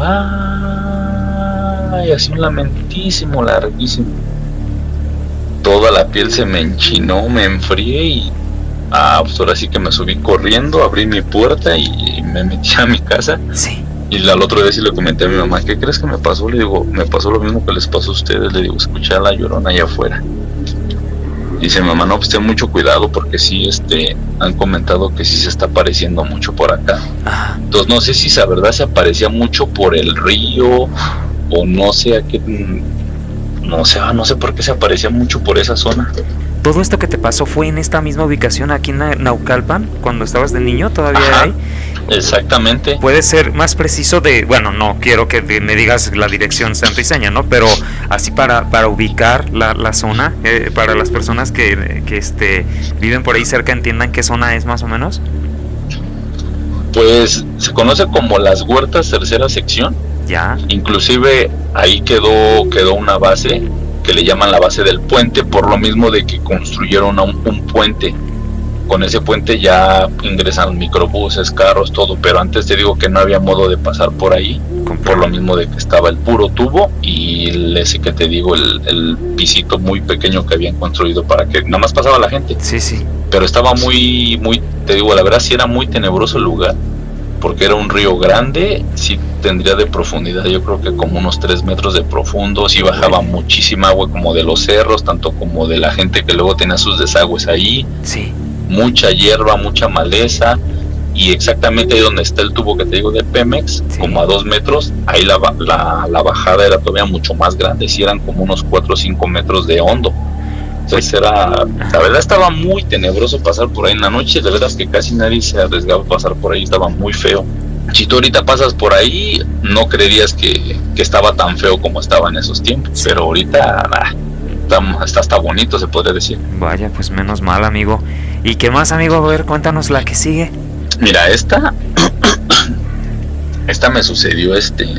[SPEAKER 2] ¡ay! Así un lamentísimo, larguísimo. Toda la piel se me enchinó, me enfrié y pues ahora sí que me subí corriendo, abrí mi puerta y me metí a mi casa.
[SPEAKER 1] Sí.
[SPEAKER 2] Y al otro día sí le comenté a mi mamá, ¿qué crees que me pasó? Le digo, me pasó lo mismo que les pasó a ustedes. Le digo, escuché a la Llorona allá afuera. Dice mi mamá, no, pues ten mucho cuidado, porque sí, han comentado que sí se está apareciendo mucho por acá. Entonces no sé si la verdad se aparecía mucho por el río, o no sé a qué, no sé por qué se aparecía mucho por esa zona.
[SPEAKER 1] ¿Todo esto que te pasó fue en esta misma ubicación aquí en Naucalpan, cuando estabas de niño? ¿Todavía hay?
[SPEAKER 2] Exactamente.
[SPEAKER 1] Puede ser más preciso bueno, no quiero que me digas la dirección santa y seña, ¿no? Pero así para ubicar la zona, para las personas que viven por ahí cerca, entiendan qué zona es más o menos.
[SPEAKER 2] Pues se conoce como Las Huertas, tercera sección.
[SPEAKER 1] Ya.
[SPEAKER 2] Inclusive ahí quedó una base que le llaman la base del puente, por lo mismo de que construyeron un puente con ese puente ya ingresan microbuses, carros, todo, pero antes te digo que no había modo de pasar por ahí, por lo mismo de que estaba el puro tubo y ese que te digo, el pisito muy pequeño que habían construido para que nada más pasaba la gente.
[SPEAKER 1] Sí, sí.
[SPEAKER 2] Pero estaba muy, te digo, la verdad sí era muy tenebroso el lugar, porque era un río grande, sí tendría de profundidad, yo creo que como unos 3 metros de profundo, sí bajaba muchísima agua como de los cerros, tanto como de la gente que luego tenía sus desagües ahí,
[SPEAKER 1] sí.
[SPEAKER 2] Mucha hierba, mucha maleza, y exactamente ahí donde está el tubo que te digo de Pemex, sí, como a 2 metros, ahí la bajada era todavía mucho más grande, sí eran como unos 4 o 5 metros de hondo. Entonces la verdad estaba muy tenebroso pasar por ahí en la noche, de verdad que casi nadie se arriesgaba a pasar por ahí, estaba muy feo. Si tú ahorita pasas por ahí, no creerías que estaba tan feo como estaba en esos tiempos, pero ahorita está bonito, se podría decir.
[SPEAKER 1] Vaya, pues menos mal, amigo. ¿Y qué más, amigo? A ver, cuéntanos la que sigue.
[SPEAKER 2] Mira, esta me sucedió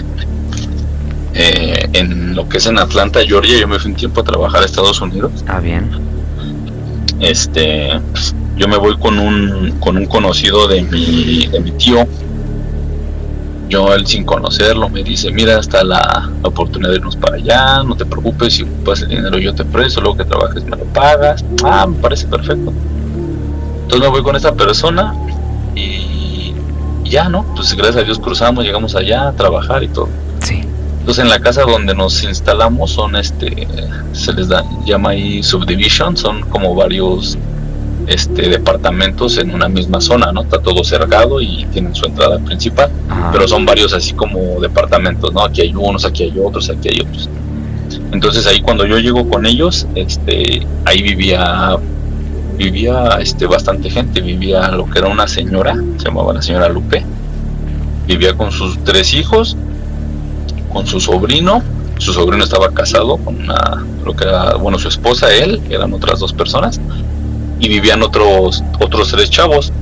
[SPEAKER 2] en lo que es en Atlanta, Georgia. Yo me fui un tiempo a trabajar a Estados Unidos.
[SPEAKER 1] Ah, bien.
[SPEAKER 2] Yo me voy con un conocido de mi tío. Yo, él sin conocerlo, me dice, mira, está la oportunidad de irnos para allá, no te preocupes, si ocupas el dinero yo te presto, luego que trabajes me lo pagas. Ah, me parece perfecto. Entonces me voy con esta persona y ya, ¿no? Pues gracias a Dios cruzamos, llegamos allá a trabajar y todo.
[SPEAKER 1] Sí.
[SPEAKER 2] Entonces en la casa donde nos instalamos son se les llama ahí subdivision, son como varios departamentos en una misma zona, ¿no? Está todo cercado y tienen su entrada principal. Ajá. Pero son varios así como departamentos, ¿no? Aquí hay unos, aquí hay otros, aquí hay otros. Entonces ahí cuando yo llego con ellos, ahí vivía bastante gente, vivía lo que era una señora, se llamaba la señora Lupe, vivía con sus 3 hijos, con su sobrino estaba casado con lo que era, bueno, su esposa, él, que eran otras 2 personas, y vivían otros 3 chavos,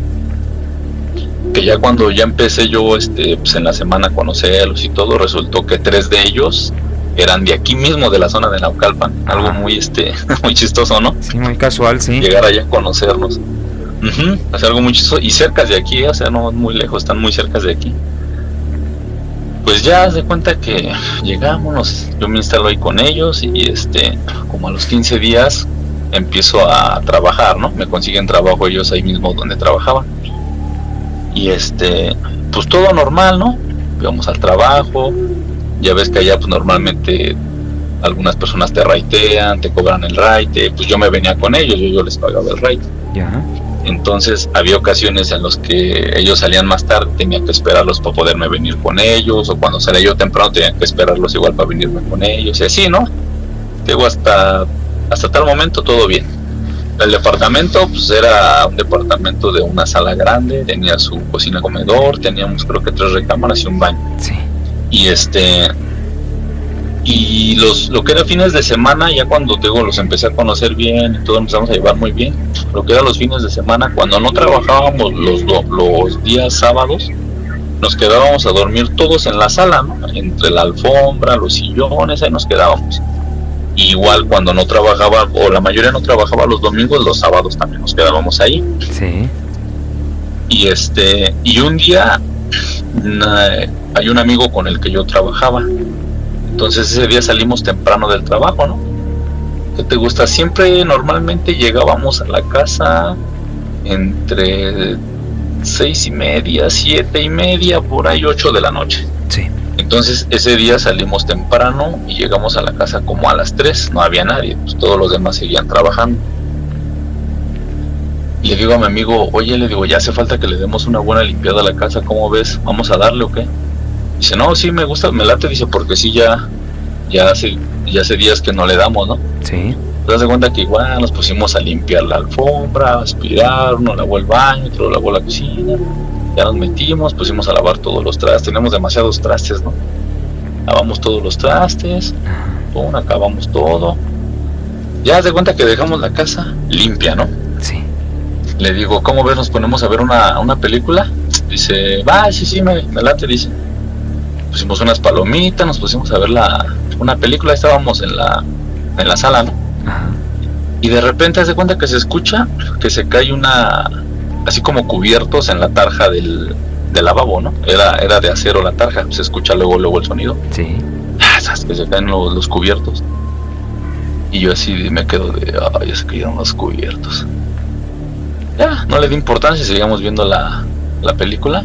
[SPEAKER 2] que ya cuando ya empecé yo pues en la semana a conocerlos y todo, resultó que 3 de ellos eran de aquí mismo, de la zona de Naucalpan. Algo muy muy chistoso, ¿no?
[SPEAKER 1] Sí, muy casual, sí.
[SPEAKER 2] Llegar allá a conocernos. Es algo muy chistoso, y cerca de aquí, o sea, no muy lejos, están muy cerca de aquí. Pues ya se cuenta que llegamos, yo me instalo ahí con ellos y como a los 15 días empiezo a trabajar, ¿no? Me consiguen trabajo ellos ahí mismo donde trabajaban. Y pues todo normal, ¿no? Íbamos al trabajo, ya ves que allá pues normalmente algunas personas te raitean, te cobran el raite, pues yo me venía con ellos, yo les pagaba el raite.
[SPEAKER 1] Ya.
[SPEAKER 2] Entonces había ocasiones en los que ellos salían más tarde, tenía que esperarlos para poderme venir con ellos, o cuando salía yo temprano tenía que esperarlos igual para venirme con ellos, y así, ¿no? Digo, hasta tal momento todo bien. El departamento pues era un departamento de una sala grande, tenía su cocina, comedor, teníamos creo que 3 recámaras y un baño.
[SPEAKER 1] Sí.
[SPEAKER 2] Y lo que era fines de semana, ya cuando los empecé a conocer bien y todo, empezamos a llevar muy bien. Lo que era los fines de semana, cuando no trabajábamos los días sábados, nos quedábamos a dormir todos en la sala, ¿no? Entre la alfombra, los sillones, ahí nos quedábamos. Igual cuando no trabajaba, o la mayoría no trabajaba los domingos, los sábados también nos quedábamos ahí.
[SPEAKER 1] Sí.
[SPEAKER 2] Y un día hay un amigo con el que yo trabajaba. Entonces ese día salimos temprano del trabajo, ¿no? ¿Qué te gusta? Siempre normalmente llegábamos a la casa entre 6:30, 7:30, por ahí 8 de la noche.
[SPEAKER 1] Sí.
[SPEAKER 2] Entonces ese día salimos temprano y llegamos a la casa como a las 3, no había nadie, pues todos los demás seguían trabajando. Y le digo a mi amigo, oye, le digo, ya hace falta que le demos una buena limpiada a la casa, ¿cómo ves? ¿Vamos a darle o qué? Dice, no, sí, me gusta, me late, dice, porque sí, ya hace días que no le damos, ¿no?
[SPEAKER 1] Sí.
[SPEAKER 2] Te das cuenta que igual nos pusimos a limpiar la alfombra, a aspirar, uno lavó el baño, otro lavó la cocina, ya nos metimos, pusimos a lavar todos los trastes, tenemos demasiados trastes, ¿no? Lavamos todos los trastes, acabamos todo. Ya te cuenta que dejamos la casa limpia, ¿no?
[SPEAKER 1] Sí.
[SPEAKER 2] Le digo, ¿cómo ves? Nos ponemos a ver una película. Dice, va, sí, me late, dice. Pusimos unas palomitas, nos pusimos a ver una película, estábamos en la sala, ¿no?
[SPEAKER 1] Ajá.
[SPEAKER 2] Y de repente hace cuenta que se escucha que se cae así como cubiertos en la tarja del lavabo, ¿no? Era de acero la tarja, se escucha luego el sonido.
[SPEAKER 1] Sí.
[SPEAKER 2] Que se caen los cubiertos. Y yo así me quedo de, ya se cayeron los cubiertos. Ya, no le di importancia, seguíamos viendo la película.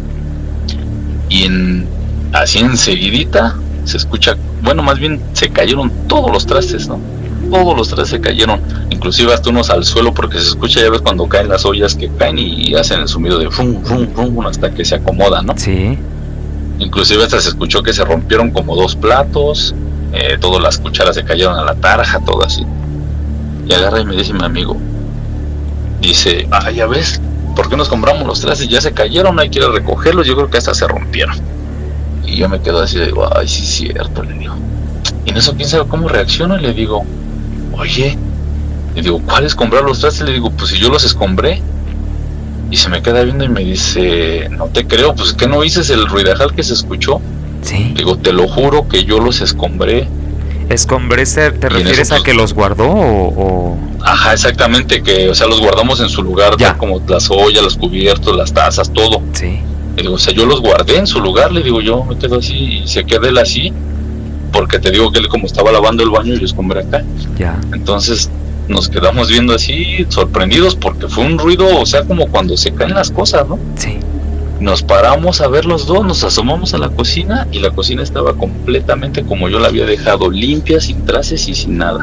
[SPEAKER 2] Y así enseguidita se escucha, bueno, más bien se cayeron todos los trastes, ¿no? Todos los trastes se cayeron, inclusive hasta unos al suelo, porque se escucha, ya ves, cuando caen las ollas que caen y hacen el sonido de fum, fum, fum, hasta que se acomodan, ¿no?
[SPEAKER 1] Sí.
[SPEAKER 2] Inclusive hasta se escuchó que se rompieron como 2 platos, todas las cucharas se cayeron a la tarja, todo así. Y agarra y me dice mi amigo, dice, ya ves, ¿por qué nos compramos los trastes? Ya se cayeron, hay que ir a recogerlos, yo creo que hasta se rompieron. Y yo me quedo así de, ay, sí es cierto, le digo. Y en eso, quién sabe cómo reacciono, y le digo, oye, le digo, ¿cuáles comprar los trastes? Le digo, pues si yo los escombré. Y se me queda viendo y me dice, no te creo, pues que no dices el ruidajal que se escuchó.
[SPEAKER 1] Sí.
[SPEAKER 2] Le digo, te lo juro que yo los escombré.
[SPEAKER 1] ¿Escombré te refieres a que los guardó o...?
[SPEAKER 2] Ajá, exactamente, que, o sea, los guardamos en su lugar, ya, como las ollas, los cubiertos, las tazas, todo.
[SPEAKER 1] Sí.
[SPEAKER 2] Le digo, o sea, yo los guardé en su lugar, le digo, yo me quedo así, y se queda él así, porque te digo que él como estaba lavando el baño, yo escombré acá.
[SPEAKER 1] Ya.
[SPEAKER 2] Entonces nos quedamos viendo así, sorprendidos, porque fue un ruido, o sea, como cuando se caen las cosas, ¿no?
[SPEAKER 1] Sí.
[SPEAKER 2] Nos paramos a ver los dos, nos asomamos a la cocina, y la cocina estaba completamente como yo la había dejado, limpia, sin trastes y sin nada.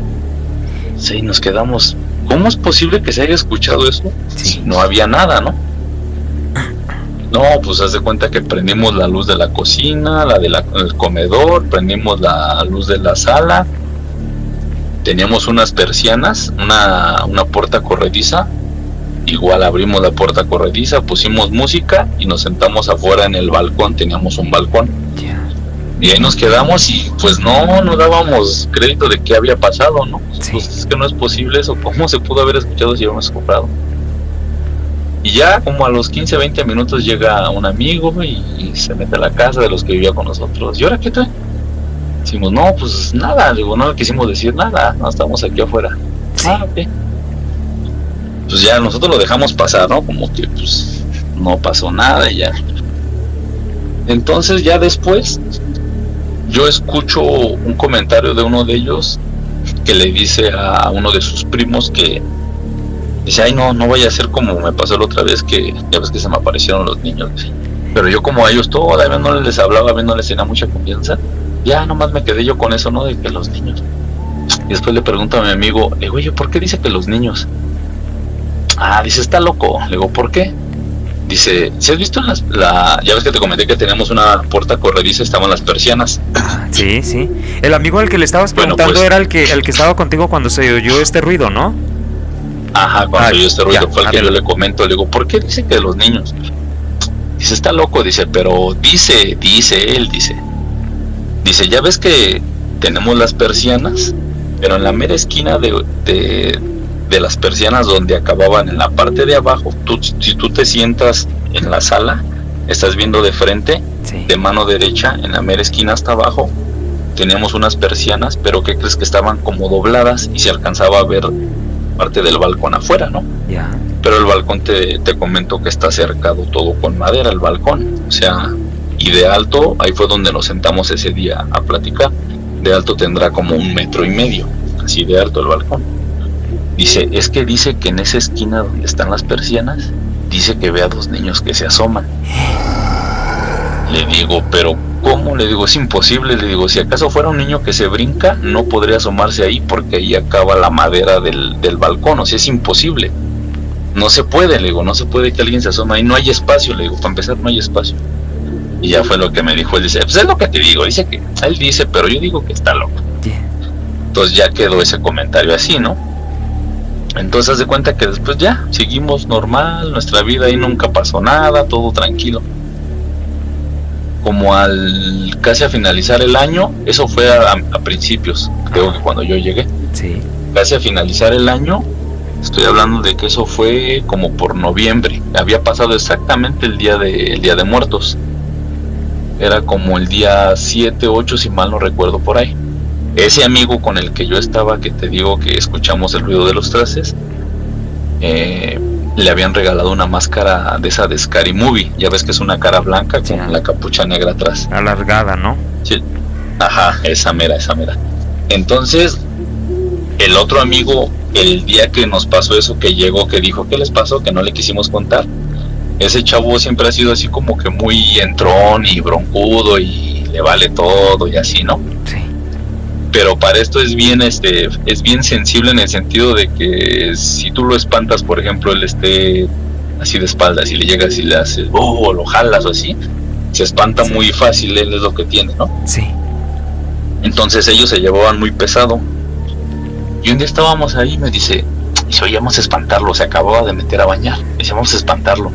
[SPEAKER 2] Sí, nos quedamos, ¿cómo es posible que se haya escuchado eso?
[SPEAKER 1] Sí.
[SPEAKER 2] No había nada, ¿no? No, pues haz de cuenta que prendimos la luz de la cocina, la del comedor, prendimos la luz de la sala. Teníamos unas persianas, una puerta corrediza. Igual abrimos la puerta corrediza, pusimos música y nos sentamos afuera en el balcón. Teníamos un balcón.
[SPEAKER 1] Yeah.
[SPEAKER 2] Y ahí nos quedamos y pues no dábamos crédito de qué había pasado, ¿no?
[SPEAKER 1] Sí.
[SPEAKER 2] Pues es que no es posible eso. ¿Cómo se pudo haber escuchado si habíamos comprado? Y ya como a los 15, 20 minutos llega un amigo y se mete a la casa de los que vivía con nosotros. ¿Y ahora qué tal? Decimos, no, pues nada, digo, no le quisimos decir nada, no, estamos aquí afuera.
[SPEAKER 1] Sí.
[SPEAKER 2] Ok. Pues ya nosotros lo dejamos pasar, ¿no? Como que pues no pasó nada y ya. Entonces ya después yo escucho un comentario de uno de ellos que le dice a uno de sus primos que dice, ay, no vaya a ser como me pasó la otra vez, que ya ves que se me aparecieron los niños. Pero yo como a ellos todavía no les hablaba, no les tenía mucha confianza, ya nomás me quedé yo con eso, ¿no? De que los niños. Y después le pregunto a mi amigo, oye, ¿por qué dice que los niños? Dice, está loco. Le digo, ¿por qué? Dice, ¿si has visto ya ves que te comenté que teníamos una puerta corrediza, estaban las persianas?
[SPEAKER 1] Sí, sí. El amigo al que le estabas preguntando, pues, era el que estaba contigo cuando se oyó este ruido, ¿no?
[SPEAKER 2] Ajá, cuando oyó este ruido fue el que yo le comento. Le digo, ¿por qué dice que los niños? Dice, está loco, dice, pero dice, ya ves que tenemos las persianas, pero en la mera esquina de las persianas donde acababan en la parte de abajo, si tú te sientas en la sala, estás viendo de frente, sí, de mano derecha, en la mera esquina hasta abajo, teníamos unas persianas, pero ¿qué crees? Que estaban como dobladas y se alcanzaba a ver parte del balcón afuera, ¿no?
[SPEAKER 1] Ya.
[SPEAKER 2] Pero el balcón te comento que está cercado todo con madera, el balcón, o sea, y de alto, ahí fue donde nos sentamos ese día a platicar, de alto tendrá como 1,5 metros, así de alto el balcón. Dice, es que dice que en esa esquina donde están las persianas, dice que ve a 2 niños que se asoman. Le digo, pero ¿cómo? Le digo, es imposible. Le digo, si acaso fuera un niño que se brinca, no podría asomarse ahí porque ahí acaba la madera del balcón, o sea, es imposible. No se puede, le digo, no se puede que alguien se asoma ahí, no hay espacio, le digo, para empezar no hay espacio. Y ya fue lo que me dijo, él dice, pues es lo que te digo, dice que, él dice, pero yo digo que está loco. Entonces ya quedó ese comentario así, ¿no? Entonces haz de cuenta que después ya seguimos normal, nuestra vida ahí nunca pasó nada, todo tranquilo. Como casi a finalizar el año, eso fue a principios, creo que cuando yo llegué.
[SPEAKER 1] Sí.
[SPEAKER 2] Casi a finalizar el año, estoy hablando de que eso fue como por noviembre, había pasado exactamente el día de Muertos. Era como el día 7, 8, si mal no recuerdo, por ahí. Ese amigo con el que yo estaba, que te digo que escuchamos el ruido de los trastes, le habían regalado una máscara de esa de Scary Movie. Ya ves que es una cara blanca con la capucha negra atrás.
[SPEAKER 1] Alargada, ¿no?
[SPEAKER 2] Sí. Ajá, esa mera. Entonces, el otro amigo, el día que nos pasó eso, que llegó, que dijo, ¿qué les pasó? Que no le quisimos contar. Ese chavo siempre ha sido así como que muy entrón y broncudo y le vale todo y así, ¿no?
[SPEAKER 1] Sí.
[SPEAKER 2] Pero para esto es bien sensible en el sentido de que si tú lo espantas, por ejemplo, él esté así de espaldas y le llegas y le haces o lo jalas o así, se espanta muy fácil, él es lo que tiene, ¿no?
[SPEAKER 1] Sí.
[SPEAKER 2] Entonces ellos se llevaban muy pesado. Y un día estábamos ahí y me dice, oíamos espantarlo, se acababa de meter a bañar, dice, vamos a espantarlo.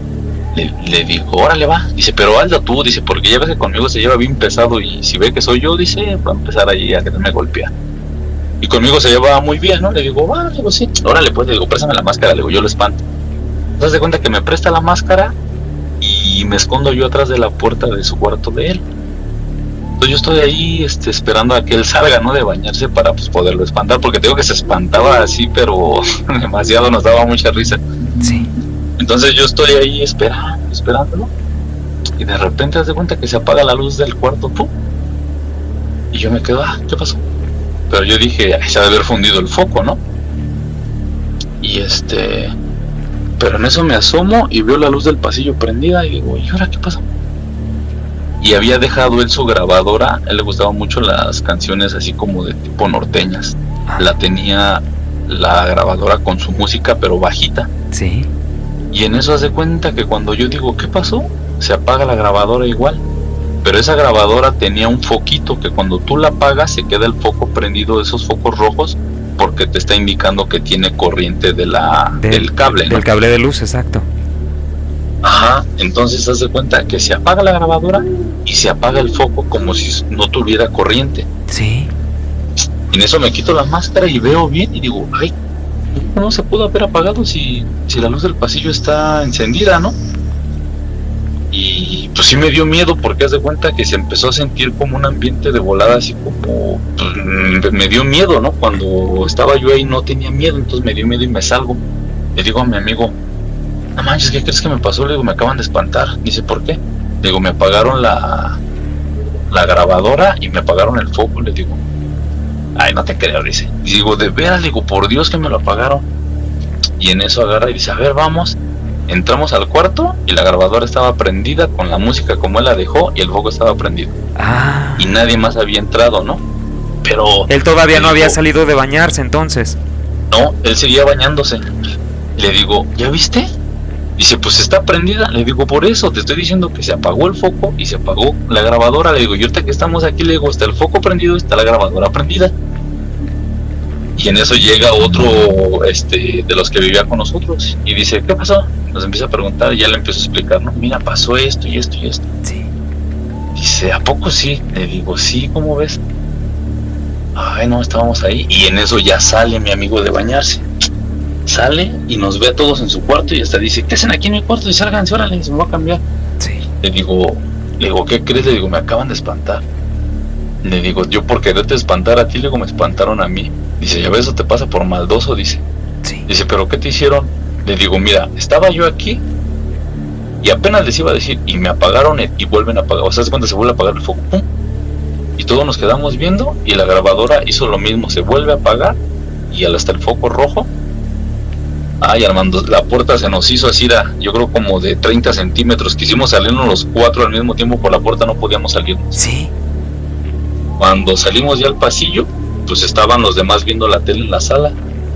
[SPEAKER 2] Le digo, órale va, dice, pero hazlo tú, dice, porque ya ves que conmigo se lleva bien pesado y si ve que soy yo, dice, va a empezar ahí a quererme golpear. Y conmigo se llevaba muy bien, ¿no? Le digo, va, digo, sí, órale pues, le digo, préstame la máscara, le digo, yo lo espanto. ¿Te das de cuenta que me presta la máscara y me escondo yo atrás de la puerta de su cuarto de él? Entonces yo estoy ahí esperando a que él salga, ¿no? De bañarse para pues poderlo espantar, porque te digo que se espantaba así, pero demasiado, nos daba mucha risa.
[SPEAKER 1] Sí.
[SPEAKER 2] Entonces yo estoy ahí esperándolo, y de repente haz de cuenta que se apaga la luz del cuarto, ¡pum! Y yo me quedo, ¿qué pasó? Pero yo dije, se ha de haber fundido el foco, ¿no? Y pero en eso me asomo y veo la luz del pasillo prendida y digo, ¿y ahora qué pasó? Y había dejado él su grabadora, a él le gustaban mucho las canciones así como de tipo norteñas. La tenía la grabadora con su música pero bajita.
[SPEAKER 1] Sí.
[SPEAKER 2] Y en eso hace cuenta que cuando yo digo, ¿qué pasó? Se apaga la grabadora igual. Pero esa grabadora tenía un foquito que cuando tú la apagas se queda el foco prendido, esos focos rojos, porque te está indicando que tiene corriente del cable, ¿no?
[SPEAKER 1] Del cable de luz, exacto.
[SPEAKER 2] Ajá, entonces haz de cuenta que se apaga la grabadora y se apaga el foco como si no tuviera corriente.
[SPEAKER 1] Sí.
[SPEAKER 2] Y en eso me quito la máscara y veo bien y digo, ay, ¿cómo se pudo haber apagado si la luz del pasillo está encendida, no? Y pues sí me dio miedo porque haz de cuenta que se empezó a sentir como un ambiente de volada, así como, pues, me dio miedo, ¿no? Cuando estaba yo ahí no tenía miedo, entonces me dio miedo y me salgo. Le digo a mi amigo, no manches, ¿qué crees que me pasó? Le digo, me acaban de espantar. Dice, ¿por qué? Le digo, me apagaron la grabadora y me apagaron el foco. Le digo, ay, no te creo, dice. Y digo, de veras, digo, por Dios que me lo apagaron. Y en eso agarra y dice, a ver, vamos. Entramos al cuarto y la grabadora estaba prendida con la música como él la dejó y el foco estaba prendido. Y nadie más había entrado, ¿no? Pero
[SPEAKER 1] él todavía no había salido de bañarse entonces.
[SPEAKER 2] No, él seguía bañándose. Le digo, ¿ya viste? Dice, pues está prendida. Le digo, por eso te estoy diciendo que se apagó el foco y se apagó la grabadora. Le digo, y ahorita que estamos aquí, le digo, está el foco prendido, está la grabadora prendida. Y en eso llega otro de los que vivía con nosotros y dice, ¿qué pasó? Nos empieza a preguntar y ya le empiezo a explicar, ¿no? Mira, pasó esto y esto y esto.
[SPEAKER 1] Sí.
[SPEAKER 2] Dice, ¿a poco sí? Le digo, sí, ¿cómo ves? Ay, no, estábamos ahí. Y en eso ya sale mi amigo de bañarse. Sale y nos ve a todos en su cuarto y hasta dice, ¿qué hacen aquí en mi cuarto? Y sálganse, órale, se me va a cambiar.
[SPEAKER 1] Sí.
[SPEAKER 2] Le digo, ¿qué crees? Le digo, me acaban de espantar. Le digo, yo por quererte espantar a ti, luego me espantaron a mí. Dice, ya ves, eso te pasa por maldoso, dice.
[SPEAKER 1] Sí.
[SPEAKER 2] Dice, ¿pero qué te hicieron? Le digo, mira, estaba yo aquí y apenas les iba a decir, y me apagaron y vuelven a apagar. O sea, es cuando se vuelve a apagar el foco, ¡pum! Y todos nos quedamos viendo y la grabadora hizo lo mismo, se vuelve a apagar y hasta el foco rojo. Ay, Armando, la puerta se nos hizo así, yo creo como de 30 centímetros. Quisimos salirnos los cuatro al mismo tiempo, por la puerta no podíamos salirnos.
[SPEAKER 1] Sí.
[SPEAKER 2] Cuando salimos ya al pasillo, pues estaban los demás viendo la tele en la sala.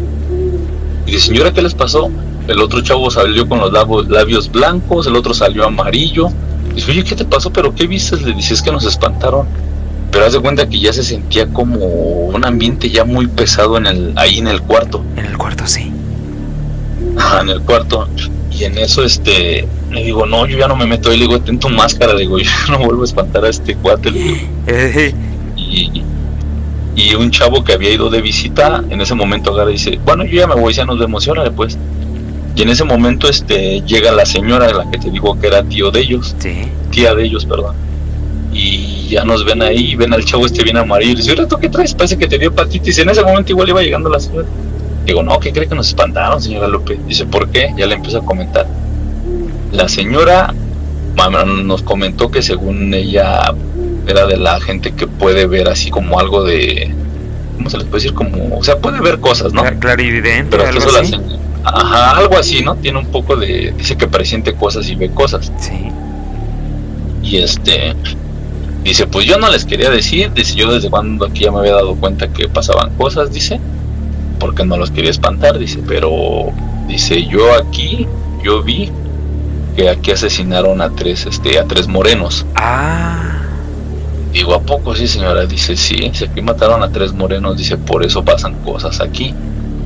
[SPEAKER 2] Y dice, señora, ¿qué les pasó? El otro chavo salió con los labios blancos, el otro salió amarillo. Dice, oye, ¿qué te pasó? ¿Pero qué viste? Le dice, es que nos espantaron. Pero haz de cuenta que ya se sentía como un ambiente ya muy pesado ahí en el cuarto.
[SPEAKER 1] En el cuarto, sí.
[SPEAKER 2] Ajá, en el cuarto. Y en eso le digo, no, yo ya no me meto ahí. Le digo, ten tu máscara. Le digo, yo no vuelvo a espantar a este cuate. Le digo. Y un chavo que había ido de visita, en ese momento agarra y dice, bueno, yo ya me voy, ya nos vemos, órale pues. Y en ese momento llega la señora, la que te digo que era tío de ellos.
[SPEAKER 1] Sí.
[SPEAKER 2] Tía de ellos, perdón. y ya nos ven ahí, y ven al chavo bien amarillo, y dice, ¿ahora tú qué traes? Parece que te dio hepatitis. En ese momento igual iba llegando la señora. Digo, no, ¿qué cree que nos espantaron, señora López? Dice, ¿por qué? Ya le empiezo a comentar. La señora nos comentó que según ella era de la gente que puede ver así como algo de, ¿cómo se les puede decir? Como, o sea, puede ver cosas, ¿no?
[SPEAKER 1] Clarividente,
[SPEAKER 2] pero
[SPEAKER 1] algo
[SPEAKER 2] eso
[SPEAKER 1] así.
[SPEAKER 2] Ajá, algo así, ¿no? Tiene un poco de, dice que presiente cosas y ve cosas.
[SPEAKER 1] Sí.
[SPEAKER 2] Y dice, pues yo no les quería decir, dice, yo desde cuando aquí ya me había dado cuenta que pasaban cosas, dice, porque no los quería espantar, dice, pero, dice, yo vi que aquí asesinaron a tres morenos.
[SPEAKER 1] Ah.
[SPEAKER 2] Digo, ¿a poco sí, señora? Dice, sí, dice, aquí mataron a 3 morenos, dice, por eso pasan cosas aquí.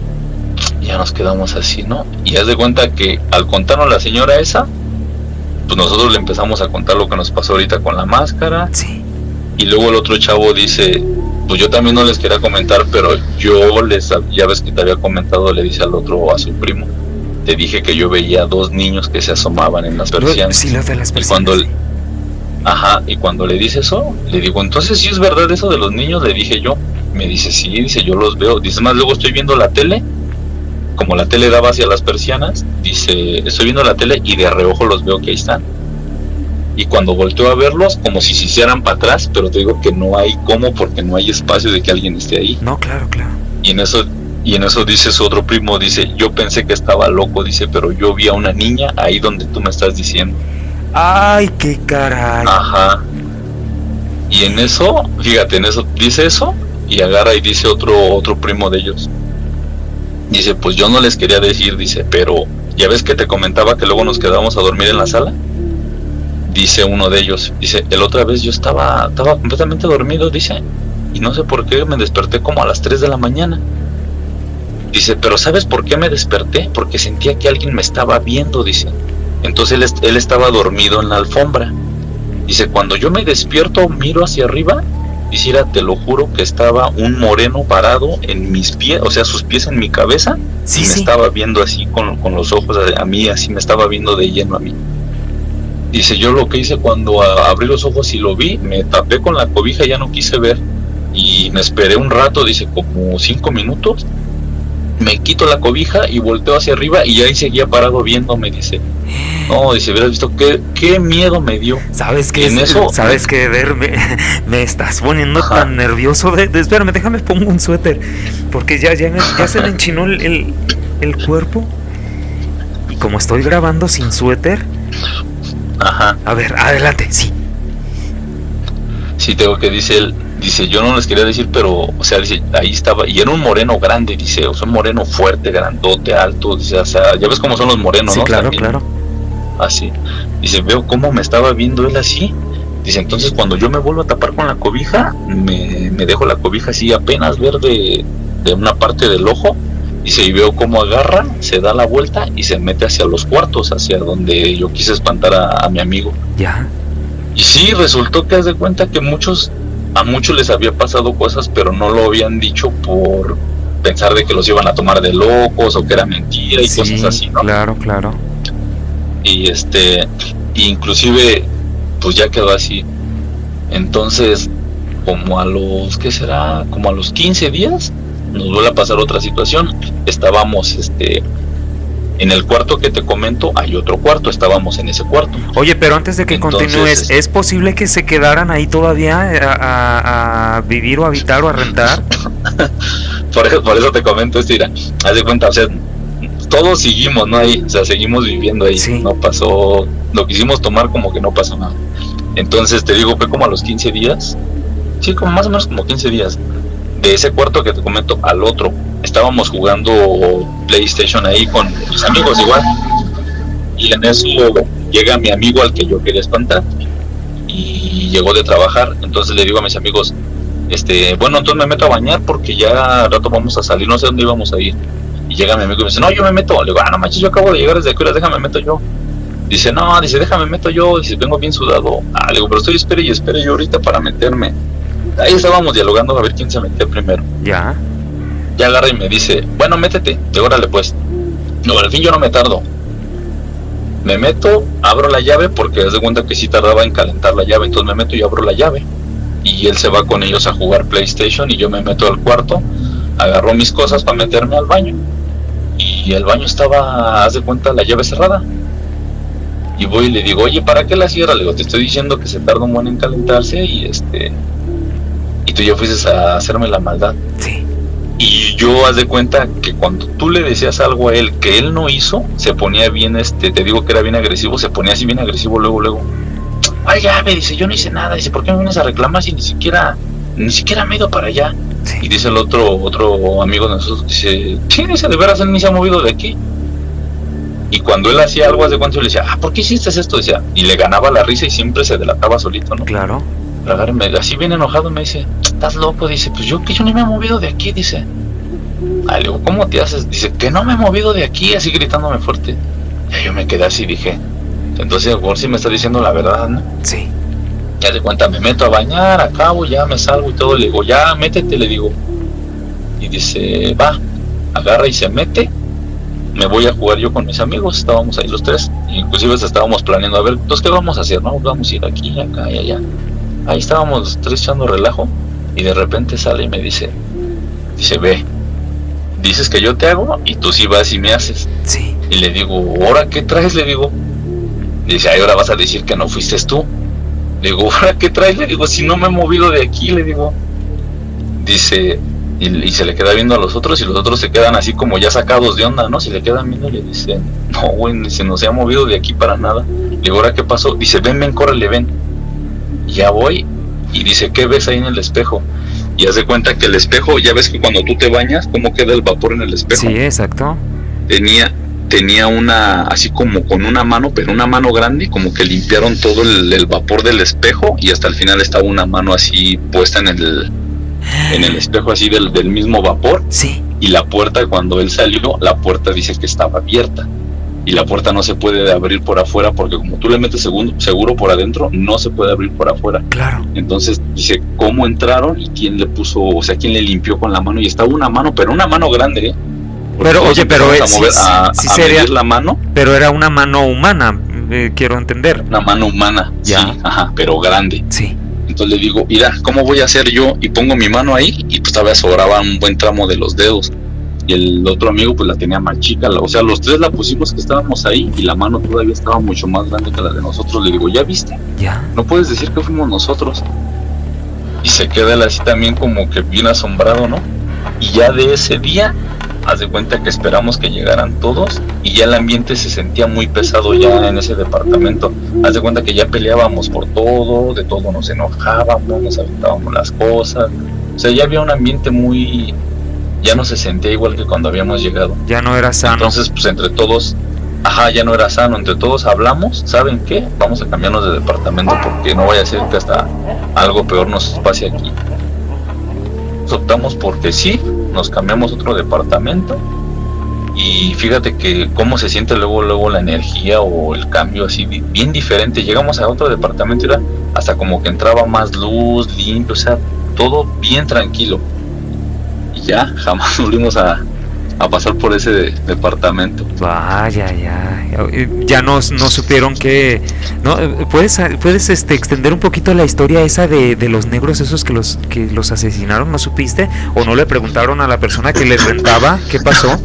[SPEAKER 2] Ya nos quedamos así, ¿no? Y haz de cuenta que al contarnos la señora esa, pues nosotros le empezamos a contar lo que nos pasó ahorita con la máscara.
[SPEAKER 1] Sí.
[SPEAKER 2] Y luego el otro chavo dice, pues yo también no les quería comentar, pero ya ves que te había comentado, le dice al otro, a su primo, te dije que yo veía 2 niños que se asomaban en las persianas.
[SPEAKER 1] Sí, los de las persianas.
[SPEAKER 2] Y cuando le dice eso, le digo, entonces sí es verdad eso de los niños, le dije yo. Me dice, sí, dice, yo los veo. Dice, más luego estoy viendo la tele, como la tele daba hacia las persianas, dice, estoy viendo la tele y de reojo los veo que ahí están. Y cuando volteo a verlos, como si se hicieran para atrás, pero te digo que no hay cómo, porque no hay espacio de que alguien esté ahí.
[SPEAKER 1] No, claro.
[SPEAKER 2] Y en eso dice su otro primo, dice, yo pensé que estaba loco, dice, pero yo vi a una niña ahí donde tú me estás diciendo.
[SPEAKER 1] Ay, qué caray.
[SPEAKER 2] Ajá. Y en eso, fíjate, en eso dice eso y agarra y dice otro primo de ellos. Dice, pues yo no les quería decir, dice, pero ya ves que te comentaba que luego nos quedábamos a dormir en la sala. Dice uno de ellos, dice, el otra vez yo estaba completamente dormido, dice, y no sé por qué me desperté como a las 3 de la mañana. Dice, pero ¿sabes por qué me desperté? Porque sentía que alguien me estaba viendo, dice. Entonces él estaba dormido en la alfombra. Dice, cuando yo me despierto, miro hacia arriba, dice, te lo juro que estaba un moreno parado en mis pies, o sea, sus pies en mi cabeza,
[SPEAKER 1] sí,
[SPEAKER 2] y me estaba viendo así con los ojos a mí, así me estaba viendo de lleno a mí. Dice, yo lo que hice cuando abrí los ojos y lo vi, me tapé con la cobija, ya no quise ver, y me esperé un rato, dice, como 5 minutos, me quito la cobija y volteo hacia arriba y ahí seguía parado viéndome, dice. No, dice, hubieras visto qué miedo me dio.
[SPEAKER 1] ¿Sabes qué? ¿Sabes qué? Me estás poniendo tan nervioso. Espérame, déjame pongo un suéter. Porque ya se me enchinó el cuerpo. Y como estoy grabando sin suéter.
[SPEAKER 2] Ajá.
[SPEAKER 1] A ver, adelante, sí.
[SPEAKER 2] Sí, tengo que dice él. Dice, yo no les quería decir, pero, o sea, dice, ahí estaba, y era un moreno grande, dice, o sea, un moreno fuerte, grandote, alto, dice, o sea, ya ves cómo son los morenos,
[SPEAKER 1] sí,
[SPEAKER 2] ¿no?
[SPEAKER 1] Claro,
[SPEAKER 2] también,
[SPEAKER 1] claro.
[SPEAKER 2] Así, dice, veo cómo me estaba viendo él así, dice, entonces cuando yo me vuelvo a tapar con la cobija, me dejo la cobija así apenas ver de una parte del ojo, dice, y veo cómo agarra, se da la vuelta y se mete hacia los cuartos, hacia donde yo quise espantar a mi amigo.
[SPEAKER 1] Ya.
[SPEAKER 2] Y sí, resultó que haz de cuenta que a muchos les había pasado cosas, pero no lo habían dicho por pensar de que los iban a tomar de locos o que era mentira y cosas así, ¿no?
[SPEAKER 1] Claro.
[SPEAKER 2] Y inclusive pues ya quedó así. Entonces, como a los, ¿qué será? Como a los 15 días nos vuelve a pasar otra situación. Estábamos en el cuarto que te comento, hay otro cuarto, estábamos en ese cuarto.
[SPEAKER 1] Oye, pero antes de que continúes, ¿es posible que se quedaran ahí todavía a vivir o a habitar o a rentar?
[SPEAKER 2] por eso te comento esto, mira, haz de cuenta, o sea, todos seguimos, ¿no? Ahí, o sea, seguimos viviendo ahí, sí. No pasó, lo quisimos tomar como que no pasó nada. Entonces, te digo, fue como a los 15 días, sí, como más o menos como 15 días, de ese cuarto que te comento al otro. Estábamos jugando PlayStation ahí con mis amigos igual, y en eso llega mi amigo al que yo quería espantar y llegó de trabajar. Entonces le digo a mis amigos, bueno, entonces me meto a bañar porque ya al rato vamos a salir, no sé dónde íbamos a ir. Y llega mi amigo y me dice, no, yo me meto. Le digo, no manches, yo acabo de llegar desde aquí, déjame meto yo. Dice, no, dice, déjame meto yo, dice, vengo bien sudado. Le digo, pero estoy espere yo ahorita para meterme. Ahí estábamos dialogando a ver quién se metía primero.
[SPEAKER 1] Ya
[SPEAKER 2] agarra y me dice, bueno, métete. De órale pues. No, al fin yo no me tardo. Me meto, abro la llave porque haz de cuenta que sí tardaba en calentar la llave, entonces me meto y abro la llave. Y él se va con ellos a jugar PlayStation y yo me meto al cuarto, agarro mis cosas para meterme al baño. Y el baño estaba, haz de cuenta, la llave cerrada. Y voy y le digo, oye, ¿para qué la cierras? Le digo, te estoy diciendo que se tarda un buen en calentarse y tú ya fuiste a hacerme la maldad.
[SPEAKER 1] Sí.
[SPEAKER 2] Y yo haz de cuenta que cuando tú le decías algo a él que él no hizo, se ponía bien, te digo que era bien agresivo, se ponía así bien agresivo luego. Ay, ya, me dice, yo no hice nada. Dice, ¿por qué me vienes a reclamar si ni siquiera me he ido para allá?
[SPEAKER 1] Sí.
[SPEAKER 2] Y dice el otro amigo de nosotros, dice, sí, dice, de veras él ni se ha movido de aquí. Y cuando él hacía algo, haz de cuenta, yo le decía, ¿por qué hiciste esto? Decía, y le ganaba la risa y siempre se delataba solito, ¿no?
[SPEAKER 1] Claro.
[SPEAKER 2] Así bien enojado me dice, ¿estás loco? Dice, pues yo no me he movido de aquí, dice. Le digo, ¿cómo te haces? Dice, que no me he movido de aquí, así gritándome fuerte. Y yo me quedé así, dije, entonces a lo mejor sí me está diciendo la verdad, ¿no?
[SPEAKER 1] Sí.
[SPEAKER 2] Ya de cuenta, me meto a bañar, acabo, ya me salgo y todo, le digo, ya, métete, le digo. Y dice, va, agarra y se mete. Me voy a jugar yo con mis amigos, estábamos ahí los tres, inclusive estábamos planeando, a ver, entonces, ¿qué vamos a hacer? No, vamos a ir aquí, acá y allá. Ahí estábamos los tres echando relajo, y de repente sale y me dice, ve, dices que yo te hago, y tú sí vas y me haces.
[SPEAKER 1] Sí.
[SPEAKER 2] Y le digo, ¿ahora qué traes? Le digo. Dice, ahora vas a decir que no fuiste tú. Le digo, ¿ahora qué traes? Le digo, si no me he movido de aquí, le digo. Dice, y se le queda viendo a los otros, y los otros se quedan así como ya sacados de onda, ¿no? Se le quedan viendo y le dicen, no, güey, dice, no se ha movido de aquí para nada. Le digo, ¿ahora qué pasó? Dice, ven, córrele, ven. Y ya voy, y dice, ¿qué ves ahí en el espejo? Y haz de cuenta que el espejo, ya ves que cuando tú te bañas, ¿cómo queda el vapor en el espejo?
[SPEAKER 1] Sí, exacto.
[SPEAKER 2] Tenía una, así como con una mano, pero una mano grande, como que limpiaron todo el vapor del espejo, y hasta el final estaba una mano así puesta en el espejo, así del mismo vapor.
[SPEAKER 1] Sí.
[SPEAKER 2] Y la puerta, cuando él salió, la puerta dice que estaba abierta, y la puerta no se puede abrir por afuera, porque como tú le metes seguro por adentro, no se puede abrir por afuera.
[SPEAKER 1] Claro.
[SPEAKER 2] Entonces dice, ¿cómo entraron? Y quién le puso, o sea, quién le limpió con la mano, y estaba una mano, pero una mano grande,
[SPEAKER 1] Pero oye, pero
[SPEAKER 2] sí sería la mano,
[SPEAKER 1] pero era una mano humana, quiero entender.
[SPEAKER 2] una mano humana,
[SPEAKER 1] ya.
[SPEAKER 2] Sí, ajá, pero grande.
[SPEAKER 1] Sí.
[SPEAKER 2] Entonces le digo, mira, ¿cómo voy a hacer yo? Y pongo mi mano ahí, y pues todavía sobraba un buen tramo de los dedos. Y el otro amigo pues la tenía más chica, o sea, los tres la pusimos que estábamos ahí, y la mano todavía estaba mucho más grande que la de nosotros. Le digo, ¿ya viste?
[SPEAKER 1] Ya.
[SPEAKER 2] No puedes decir que fuimos nosotros. Y se queda él así también como que bien asombrado, ¿no? Y ya de ese día, haz de cuenta que esperamos que llegaran todos, y ya el ambiente se sentía muy pesado ya en ese departamento. Haz de cuenta que ya peleábamos por todo, de todo nos enojábamos, nos aventábamos las cosas. O sea, ya había un ambiente muy... ya no se sentía igual que cuando habíamos llegado.
[SPEAKER 1] Ya no era sano.
[SPEAKER 2] Entonces, pues entre todos, ya no era sano, entre todos hablamos, ¿saben qué? Vamos a cambiarnos de departamento porque no vaya a ser que hasta algo peor nos pase aquí. Optamos porque sí, nos cambiamos a otro departamento, y fíjate que cómo se siente luego la energía o el cambio así bien diferente. Llegamos a otro departamento y era hasta como que entraba más luz, limpio, o sea, todo bien tranquilo. Y ya jamás volvimos a pasar por ese departamento.
[SPEAKER 1] Vaya, ya no supieron que... ¿No? ¿Puedes extender un poquito la historia esa de los negros esos que los asesinaron? ¿No supiste? ¿O no le preguntaron a la persona que les rentaba qué pasó?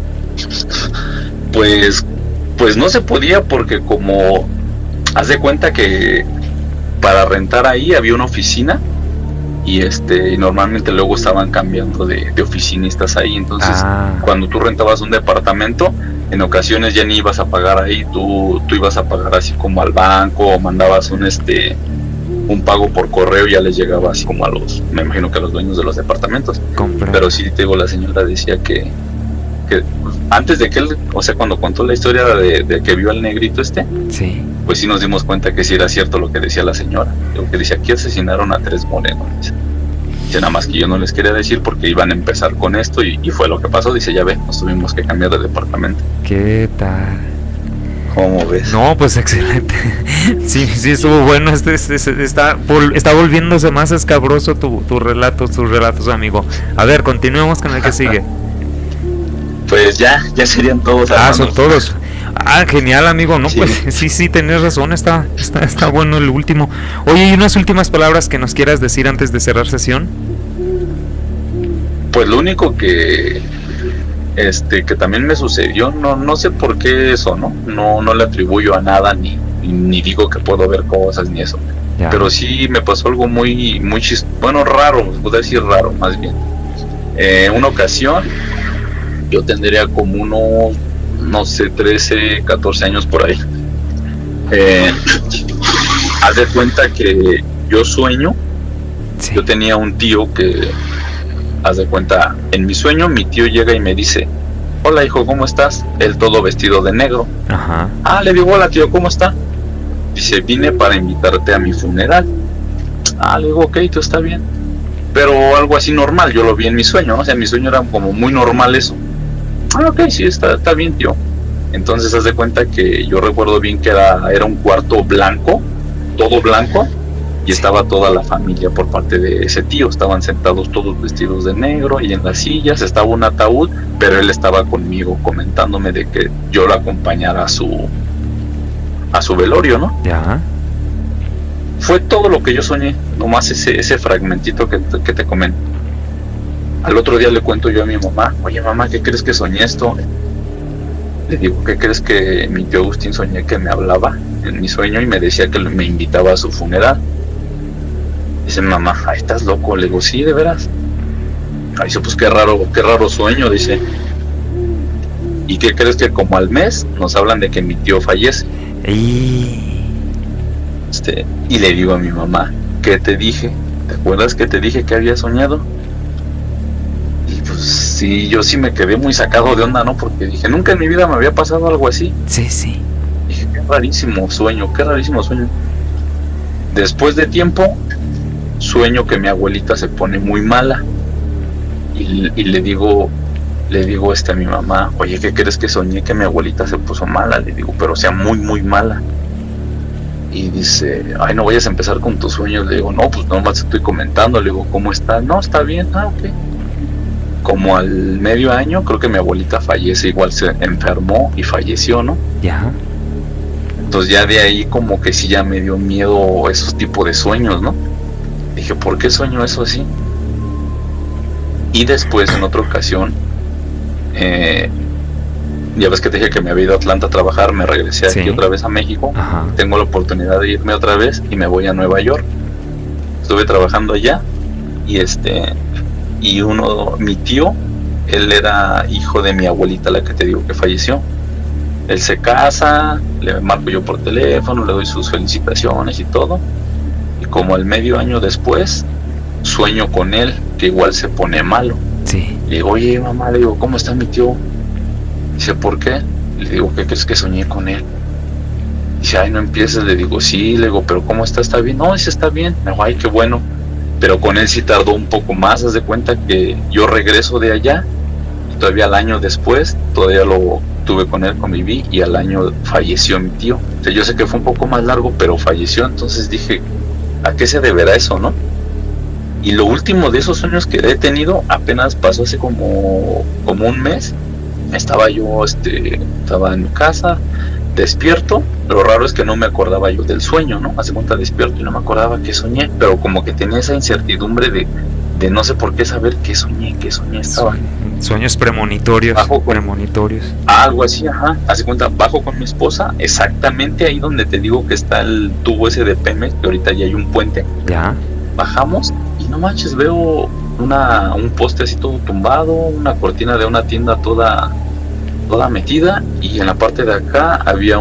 [SPEAKER 2] Pues no se podía, porque como haz de cuenta que para rentar ahí había una oficina, y normalmente luego estaban cambiando de oficinistas ahí. Entonces cuando tú rentabas un departamento, en ocasiones ya ni ibas a pagar ahí, tú ibas a pagar así como al banco, o mandabas un pago por correo, ya les llegaba así como me imagino que a los dueños de los departamentos.
[SPEAKER 1] Comprendo.
[SPEAKER 2] Pero sí, te digo, la señora decía que antes de que él, o sea, cuando contó la historia de que vio al negrito
[SPEAKER 1] sí,
[SPEAKER 2] pues sí nos dimos cuenta que sí era cierto lo que decía la señora. Lo que decía, aquí asesinaron a 3 morenos. Dice, nada más que yo no les quería decir porque iban a empezar con esto, y fue lo que pasó. Dice, ya ve, nos tuvimos que cambiar de departamento.
[SPEAKER 1] ¿Qué tal?
[SPEAKER 2] ¿Cómo ves?
[SPEAKER 1] No, pues excelente. Sí, estuvo bueno. Está volviéndose más escabroso tus relatos, amigo. A ver, continuemos con el que sigue.
[SPEAKER 2] Pues ya serían todos.
[SPEAKER 1] Son todos. Ah, genial, amigo, no,
[SPEAKER 2] Sí.
[SPEAKER 1] pues sí, tenés razón, está bueno el último. Oye, ¿y unas últimas palabras que nos quieras decir antes de cerrar sesión?
[SPEAKER 2] Pues lo único que también me sucedió, no sé por qué eso, no le atribuyo a nada, ni digo que puedo ver cosas ni eso.
[SPEAKER 1] Ya.
[SPEAKER 2] Pero sí me pasó algo muy bueno, raro, podría decir raro más bien. Una ocasión, yo tendría como unos, no sé, 13, 14 años por ahí. Haz de cuenta que yo sueño,
[SPEAKER 1] Sí.
[SPEAKER 2] yo tenía un tío que, haz de cuenta, en mi sueño mi tío llega y me dice, hola hijo, ¿cómo estás? Él todo vestido de negro.
[SPEAKER 1] Ajá.
[SPEAKER 2] Ah, le digo, hola tío, ¿cómo está? Dice, vine para invitarte a mi funeral. Ah, le digo, ok, tú está bien. Pero algo así normal, yo lo vi en mi sueño, ¿no? O sea, en mi sueño era como muy normal eso. Ah, ok, sí, está bien, tío. Entonces, haz de cuenta que yo recuerdo bien que era un cuarto blanco, todo blanco, y estaba toda la familia por parte de ese tío. Estaban sentados todos vestidos de negro y en las sillas estaba un ataúd, pero él estaba conmigo comentándome de que yo lo acompañara a su velorio, ¿no?
[SPEAKER 1] Ya.
[SPEAKER 2] Fue todo lo que yo soñé, nomás ese fragmentito que te comento. Al otro día le cuento yo a mi mamá, oye mamá, ¿qué crees que soñé esto? Le digo, ¿qué crees que mi tío Agustín soñé que me hablaba en mi sueño y me decía que me invitaba a su funeral? Dice mamá, ay, estás loco. Le digo, sí, de veras. Ay, dice, pues qué raro sueño, dice. ¿Y qué crees que como al mes nos hablan de que mi tío fallece? Y le digo a mi mamá, ¿qué te dije? ¿Te acuerdas que te dije que había soñado? Y pues sí, yo sí me quedé muy sacado de onda, ¿no? Porque dije, nunca en mi vida me había pasado algo así.
[SPEAKER 1] Sí.
[SPEAKER 2] Dije, qué rarísimo sueño. Después de tiempo, sueño que mi abuelita se pone muy mala. Y le digo a mi mamá, oye, ¿qué crees que soñé que mi abuelita se puso mala? Le digo, pero o sea, muy, muy mala. Y dice, ay, no vayas a empezar con tus sueños. Le digo, no, pues nomás estoy comentando. Le digo, ¿cómo está? No, está bien. Ah, ok. Como al medio año, creo que mi abuelita fallece, igual se enfermó y falleció, ¿no?
[SPEAKER 1] Ya.
[SPEAKER 2] Entonces ya de ahí como que sí ya me dio miedo esos tipos de sueños, ¿no? Dije, ¿por qué sueño eso así? Y después, en otra ocasión, ya ves que te dije que me había ido a Atlanta a trabajar, me regresé aquí otra vez a México.
[SPEAKER 1] Ajá.
[SPEAKER 2] Tengo la oportunidad de irme otra vez y me voy a Nueva York. Estuve trabajando allá y mi tío, él era hijo de mi abuelita, la que te digo que falleció. Él se casa, le marco yo por teléfono, le doy sus felicitaciones y todo. Y como al medio año después, sueño con él, que igual se pone malo.
[SPEAKER 1] Sí.
[SPEAKER 2] Le digo, oye mamá, le digo, ¿cómo está mi tío? Dice, ¿por qué? Le digo, ¿qué crees que soñé con él? Dice, ay, no empieces. Le digo, sí. Le digo, ¿pero cómo está? ¿Está bien? No, dice, está bien. Me digo, ay, qué bueno. Pero con él sí tardó un poco más. Haz de cuenta que yo regreso de allá y todavía al año después, todavía lo tuve con él, conviví, y al año falleció mi tío. O sea, yo sé que fue un poco más largo, pero falleció. Entonces dije, ¿a qué se deberá eso, no? Y lo último de esos sueños que he tenido apenas pasó hace como un mes. Estaba en mi casa, despierto. Lo raro es que no me acordaba yo del sueño, ¿no? Hace cuenta despierto y no me acordaba que soñé, pero como que tenía esa incertidumbre de no sé por qué saber qué soñé estaba.
[SPEAKER 1] Sueños premonitorios.
[SPEAKER 2] Algo así, ajá. Hace cuenta, bajo con mi esposa, exactamente ahí donde te digo que está el tubo ese de Pemex, que ahorita ya hay un puente.
[SPEAKER 1] Ya.
[SPEAKER 2] Bajamos y no manches, veo un poste así todo tumbado, una cortina de una tienda toda metida, y en la parte de acá había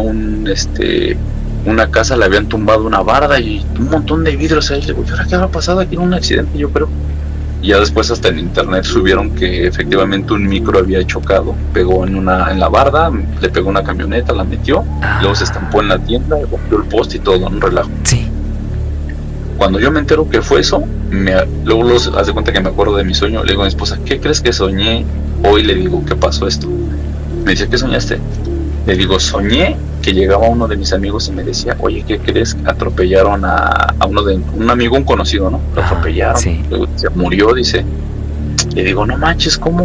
[SPEAKER 2] una casa, le habían tumbado una barda y un montón de vidrios ahí. Le digo, ¿ahora qué habrá pasado aquí? Un accidente, yo creo. Y ya después hasta en internet subieron que efectivamente un micro había chocado, pegó en la barda, le pegó una camioneta, la metió, luego se estampó en la tienda, rompió el poste y todo, un relajo.
[SPEAKER 1] Sí.
[SPEAKER 2] Cuando yo me entero que fue eso, luego haz de cuenta que me acuerdo de mi sueño. Le digo a mi esposa, ¿qué crees que soñé hoy? Le digo, ¿qué pasó esto? Me dice, ¿qué soñaste? Le digo, soñé que llegaba uno de mis amigos y me decía, oye, ¿qué crees? Atropellaron a un amigo, un conocido, ¿no? Lo atropellaron.
[SPEAKER 1] Sí.
[SPEAKER 2] Se murió, dice. Le digo, no manches, ¿cómo?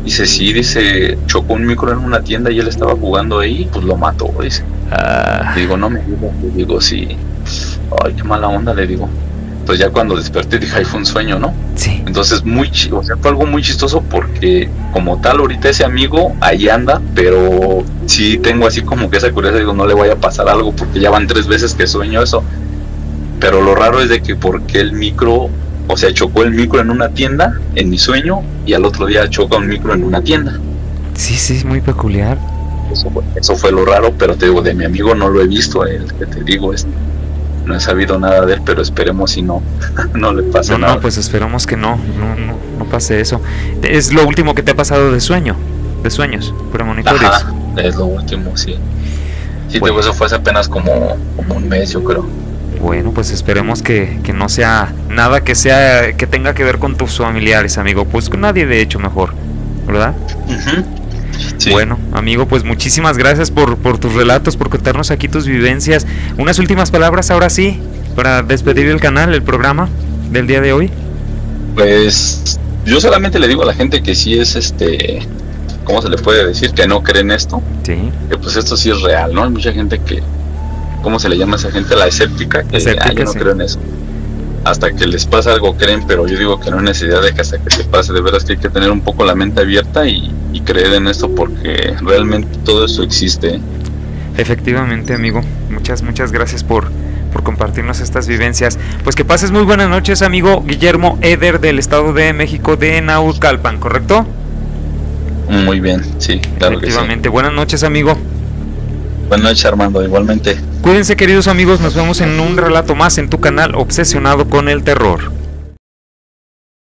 [SPEAKER 2] Dice, sí, dice, chocó un micro en una tienda y él estaba jugando ahí, pues lo mató, dice. Le digo, no me digas, le digo, sí. Ay, qué mala onda, le digo. Pues ya cuando desperté dije, ay, fue un sueño, ¿no?
[SPEAKER 1] Sí.
[SPEAKER 2] Entonces, o sea, fue algo muy chistoso porque como tal, ahorita ese amigo ahí anda, pero sí tengo así como que esa curiosidad, digo, no le vaya a pasar algo porque ya van 3 veces que sueño eso. Pero lo raro es de que porque el micro, o sea, chocó el micro en una tienda, en mi sueño, y al otro día choca un micro en una tienda.
[SPEAKER 1] Sí, es muy peculiar.
[SPEAKER 2] Eso fue lo raro, pero te digo, de mi amigo no lo he visto, el que te digo, no he sabido nada de él, pero esperemos si no, no le pase nada.
[SPEAKER 1] No, pues esperamos que no pase eso. Es lo último que te ha pasado de sueños premonitorios.
[SPEAKER 2] Ajá, es lo último, sí. Sí, bueno. Eso fue hace apenas como un mes, yo creo.
[SPEAKER 1] Bueno, pues esperemos que no sea nada que tenga que ver con tus familiares, amigo. Pues con nadie, de hecho, mejor, ¿verdad? Sí. Bueno, amigo, pues muchísimas gracias por tus relatos, por contarnos aquí tus vivencias. Unas últimas palabras ahora sí, para despedir el canal, el programa del día de hoy.
[SPEAKER 2] Pues yo solamente le digo a la gente que sí es ¿cómo se le puede decir? Que no creen esto. Sí. Que pues esto sí es real, ¿no? Hay mucha gente que, ¿cómo se le llama a esa gente? La escéptica, que yo no creo en eso. Hasta que les pasa algo creen, pero yo digo que no hay necesidad de que hasta que te pase, de veras que hay que tener un poco la mente abierta y creer en esto porque realmente todo esto existe.
[SPEAKER 1] Efectivamente, amigo, muchas gracias por compartirnos estas vivencias. Pues que pases muy buenas noches, amigo Guillermo Eder del Estado de México de Naucalpan, ¿correcto?
[SPEAKER 2] Muy bien, sí, claro.
[SPEAKER 1] Efectivamente,
[SPEAKER 2] que sí.
[SPEAKER 1] Buenas noches, amigo.
[SPEAKER 2] Buenas noches, Armando, igualmente.
[SPEAKER 1] Cuídense, queridos amigos, nos vemos en un relato más en tu canal Obsesionado con el Terror.